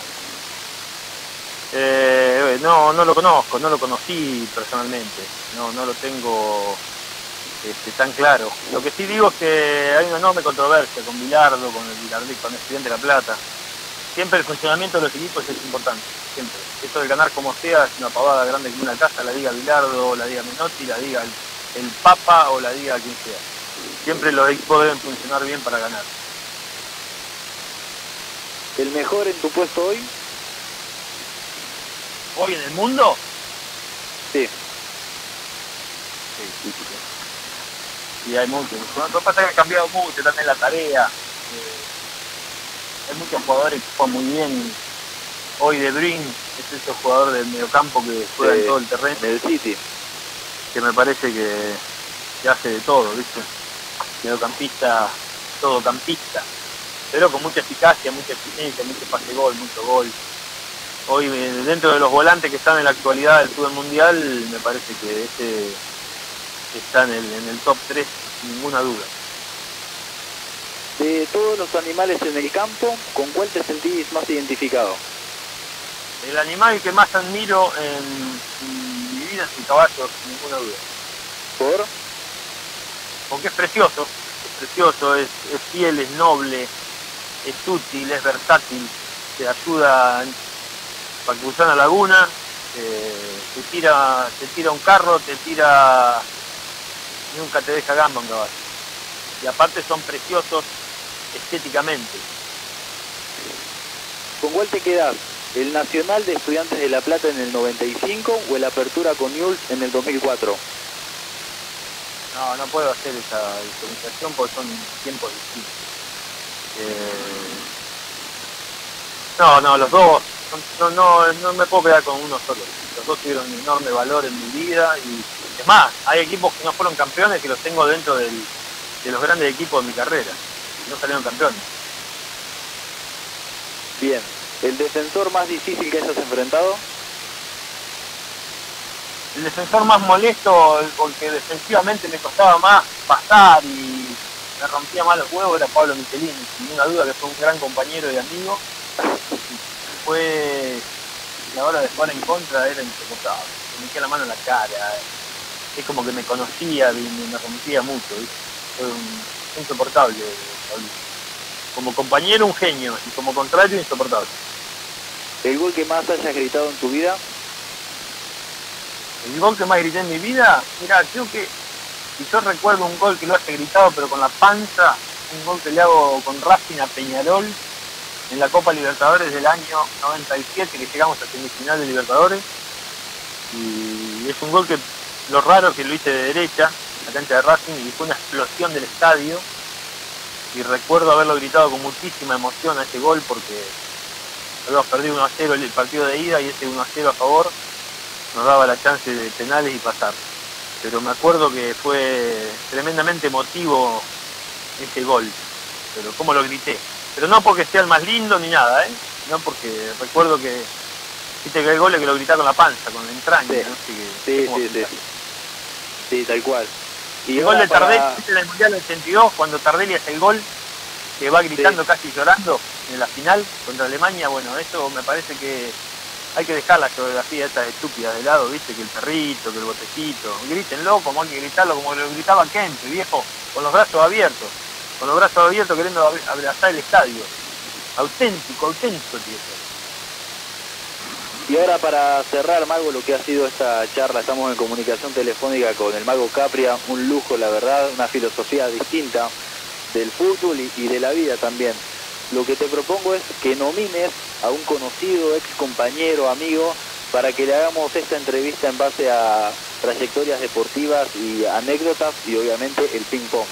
Speaker 4: Eh, no, no lo conozco, no lo conocí personalmente, no, no lo tengo este, tan claro. Lo que sí digo es que hay una enorme controversia con Bilardo, con el Bilardi, con el Estudiante de La Plata. Siempre el funcionamiento de los equipos es importante, siempre. Esto de ganar como sea es una pavada grande que una casa, la diga Bilardo, la diga Menotti, la diga el, el Papa o la diga quien sea. Siempre los equipos deben funcionar bien para ganar.
Speaker 3: ¿El mejor en tu puesto hoy?
Speaker 4: ¿Hoy en el mundo?
Speaker 3: Sí.
Speaker 4: Sí, sí, sí. Y hay muchos. Lo que pasa es que ha cambiado mucho también la tarea. Eh, hay muchos jugadores que juegan muy bien. Hoy De Bruyne es ese jugador del mediocampo que juega
Speaker 3: Sí,
Speaker 4: en todo el terreno,
Speaker 3: Del City.
Speaker 4: que me parece que, que hace de todo, ¿viste? Mediocampista, todocampista, pero con mucha eficacia, mucha eficiencia, mucho pase gol, mucho gol. Hoy, eh, dentro de los volantes que están en la actualidad del fútbol mundial, me parece que este está en el, en el top tres, sin ninguna duda.
Speaker 3: De todos los animales en el campo, ¿con cuál te sentís más identificado?
Speaker 4: El animal que más admiro en, en mi vida es el caballo, sin ninguna duda.
Speaker 3: ¿Por?
Speaker 4: Porque es precioso, es precioso, es, es fiel, es noble, es útil, es versátil, te ayuda para cruzar la laguna, eh, te tira te tira un carro, te tira, nunca te deja gamba un caballo. Y aparte son preciosos estéticamente.
Speaker 3: ¿Con cuál te quedás? ¿El Nacional de Estudiantes de La Plata en el noventa y cinco o el Apertura con Newell's en el dos mil cuatro?
Speaker 4: No, no puedo hacer esa diferenciación porque son tiempos distintos. Eh, no, no, los dos, no, no, no me puedo quedar con uno solo. Los dos tuvieron un enorme valor en mi vida y es más, hay equipos que no fueron campeones que los tengo dentro del, de los grandes equipos de mi carrera. Y no salieron campeones.
Speaker 3: Bien. ¿El defensor más difícil que hayas enfrentado?
Speaker 4: El defensor más molesto, porque defensivamente me costaba más pasar y me rompía más los huevos, era Pablo Michelini, sin ninguna duda que fue un gran compañero y amigo. Fue a la hora de jugar en contra era insoportable. Me metía la mano en la cara, es como que me conocía, me, me rompía mucho, ¿viste? Fue un, insoportable, Pablito. Como compañero un genio y como contrario insoportable.
Speaker 3: ¿El gol que más hayas gritado en tu vida?
Speaker 4: El gol que más grité en mi vida, mira, creo que si yo recuerdo un gol que lo haya gritado pero con la panza, un gol que le hago con Racing a Peñarol en la Copa Libertadores del año noventa y siete, que llegamos a semifinal de Libertadores, y es un gol que lo raro es que lo hice de derecha, en la cancha de Racing, y fue una explosión del estadio, y recuerdo haberlo gritado con muchísima emoción a ese gol porque habíamos perdido uno a cero el partido de ida y ese uno a cero a favor nos daba la chance de penales y pasar. Pero me acuerdo que fue tremendamente emotivo ese gol, pero cómo lo grité. Pero no porque sea el más lindo ni nada, ¿eh? No porque recuerdo que, viste que el gol es que lo grité con la panza, con la entraña,
Speaker 3: sí.
Speaker 4: ¿no? Así que,
Speaker 3: sí, sí, sí, sí, sí, tal cual.
Speaker 4: Y el gol de Tardelli, para... ¿viste en el Mundial del ochenta y dos, cuando Tardelli hace el gol, que va gritando, sí, casi llorando, en la final contra Alemania? Bueno, eso me parece que hay que dejar la geografía estas estúpidas de lado, viste, que el perrito, que el botecito, grítenlo como hay que gritarlo, como lo gritaba Kempe, viejo, con los brazos abiertos, con los brazos abiertos queriendo abrazar el estadio. Auténtico, auténtico, tío.
Speaker 3: Y ahora para cerrar, Mago, lo que ha sido esta charla, estamos en comunicación telefónica con el Mago Capria, un lujo, la verdad, una filosofía distinta del fútbol y, y de la vida también. Lo que te propongo es que nomines a un conocido, ex compañero, amigo, para que le hagamos esta entrevista en base a trayectorias deportivas y anécdotas y obviamente el ping pong.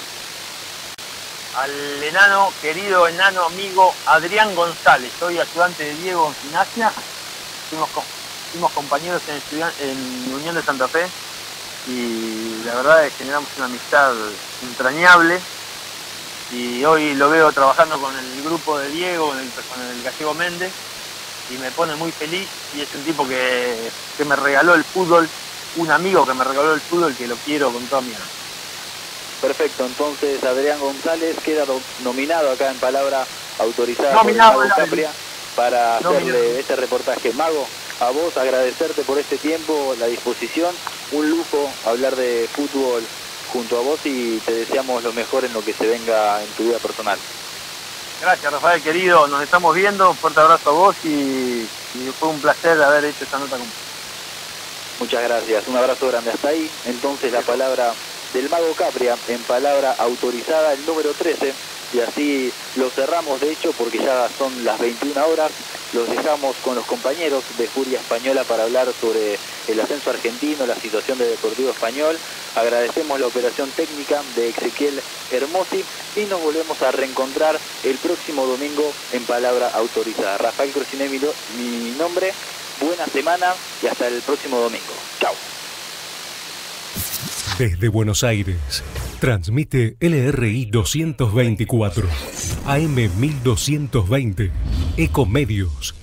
Speaker 4: Al enano, querido enano amigo Adrián González, soy ayudante de Diego en gimnasia, fuimos, fuimos compañeros en, estudian en Unión de Santa Fe y la verdad es que generamos una amistad entrañable. Y hoy lo veo trabajando con el grupo de Diego, con el, con el Gallego Méndez, y me pone muy feliz, y es un tipo que, que me regaló el fútbol, un amigo que me regaló el fútbol, que lo quiero con toda mi alma.
Speaker 3: Perfecto, entonces Adrián González queda do, nominado acá en palabra autorizada
Speaker 4: nominado,
Speaker 3: por el Mago Capria para hacerle
Speaker 4: nominado.
Speaker 3: este reportaje. Mago, a vos agradecerte por este tiempo, la disposición, un lujo hablar de fútbol junto a vos y te deseamos lo mejor en lo que se venga en tu vida personal.
Speaker 4: Gracias, Rafael, querido, nos estamos viendo, un fuerte abrazo a vos y, y fue un placer haber hecho esta nota con vos.
Speaker 3: Muchas gracias, un abrazo grande. Hasta ahí, entonces, la palabra del Mago Capria en palabra autorizada, el número trece, y así lo cerramos, de hecho, porque ya son las veintiuna horas, los dejamos con los compañeros de Furia Española para hablar sobre el ascenso argentino, la situación del Deportivo Español. Agradecemos la operación técnica de Ezequiel Hermosi y nos volvemos a reencontrar el próximo domingo en palabra autorizada. Rafael Crociné, mi, mi nombre, buena semana y hasta el próximo domingo. Chao.
Speaker 1: Desde Buenos Aires, transmite L R I doscientos veinticuatro, A M mil doscientos veinte, Ecomedios.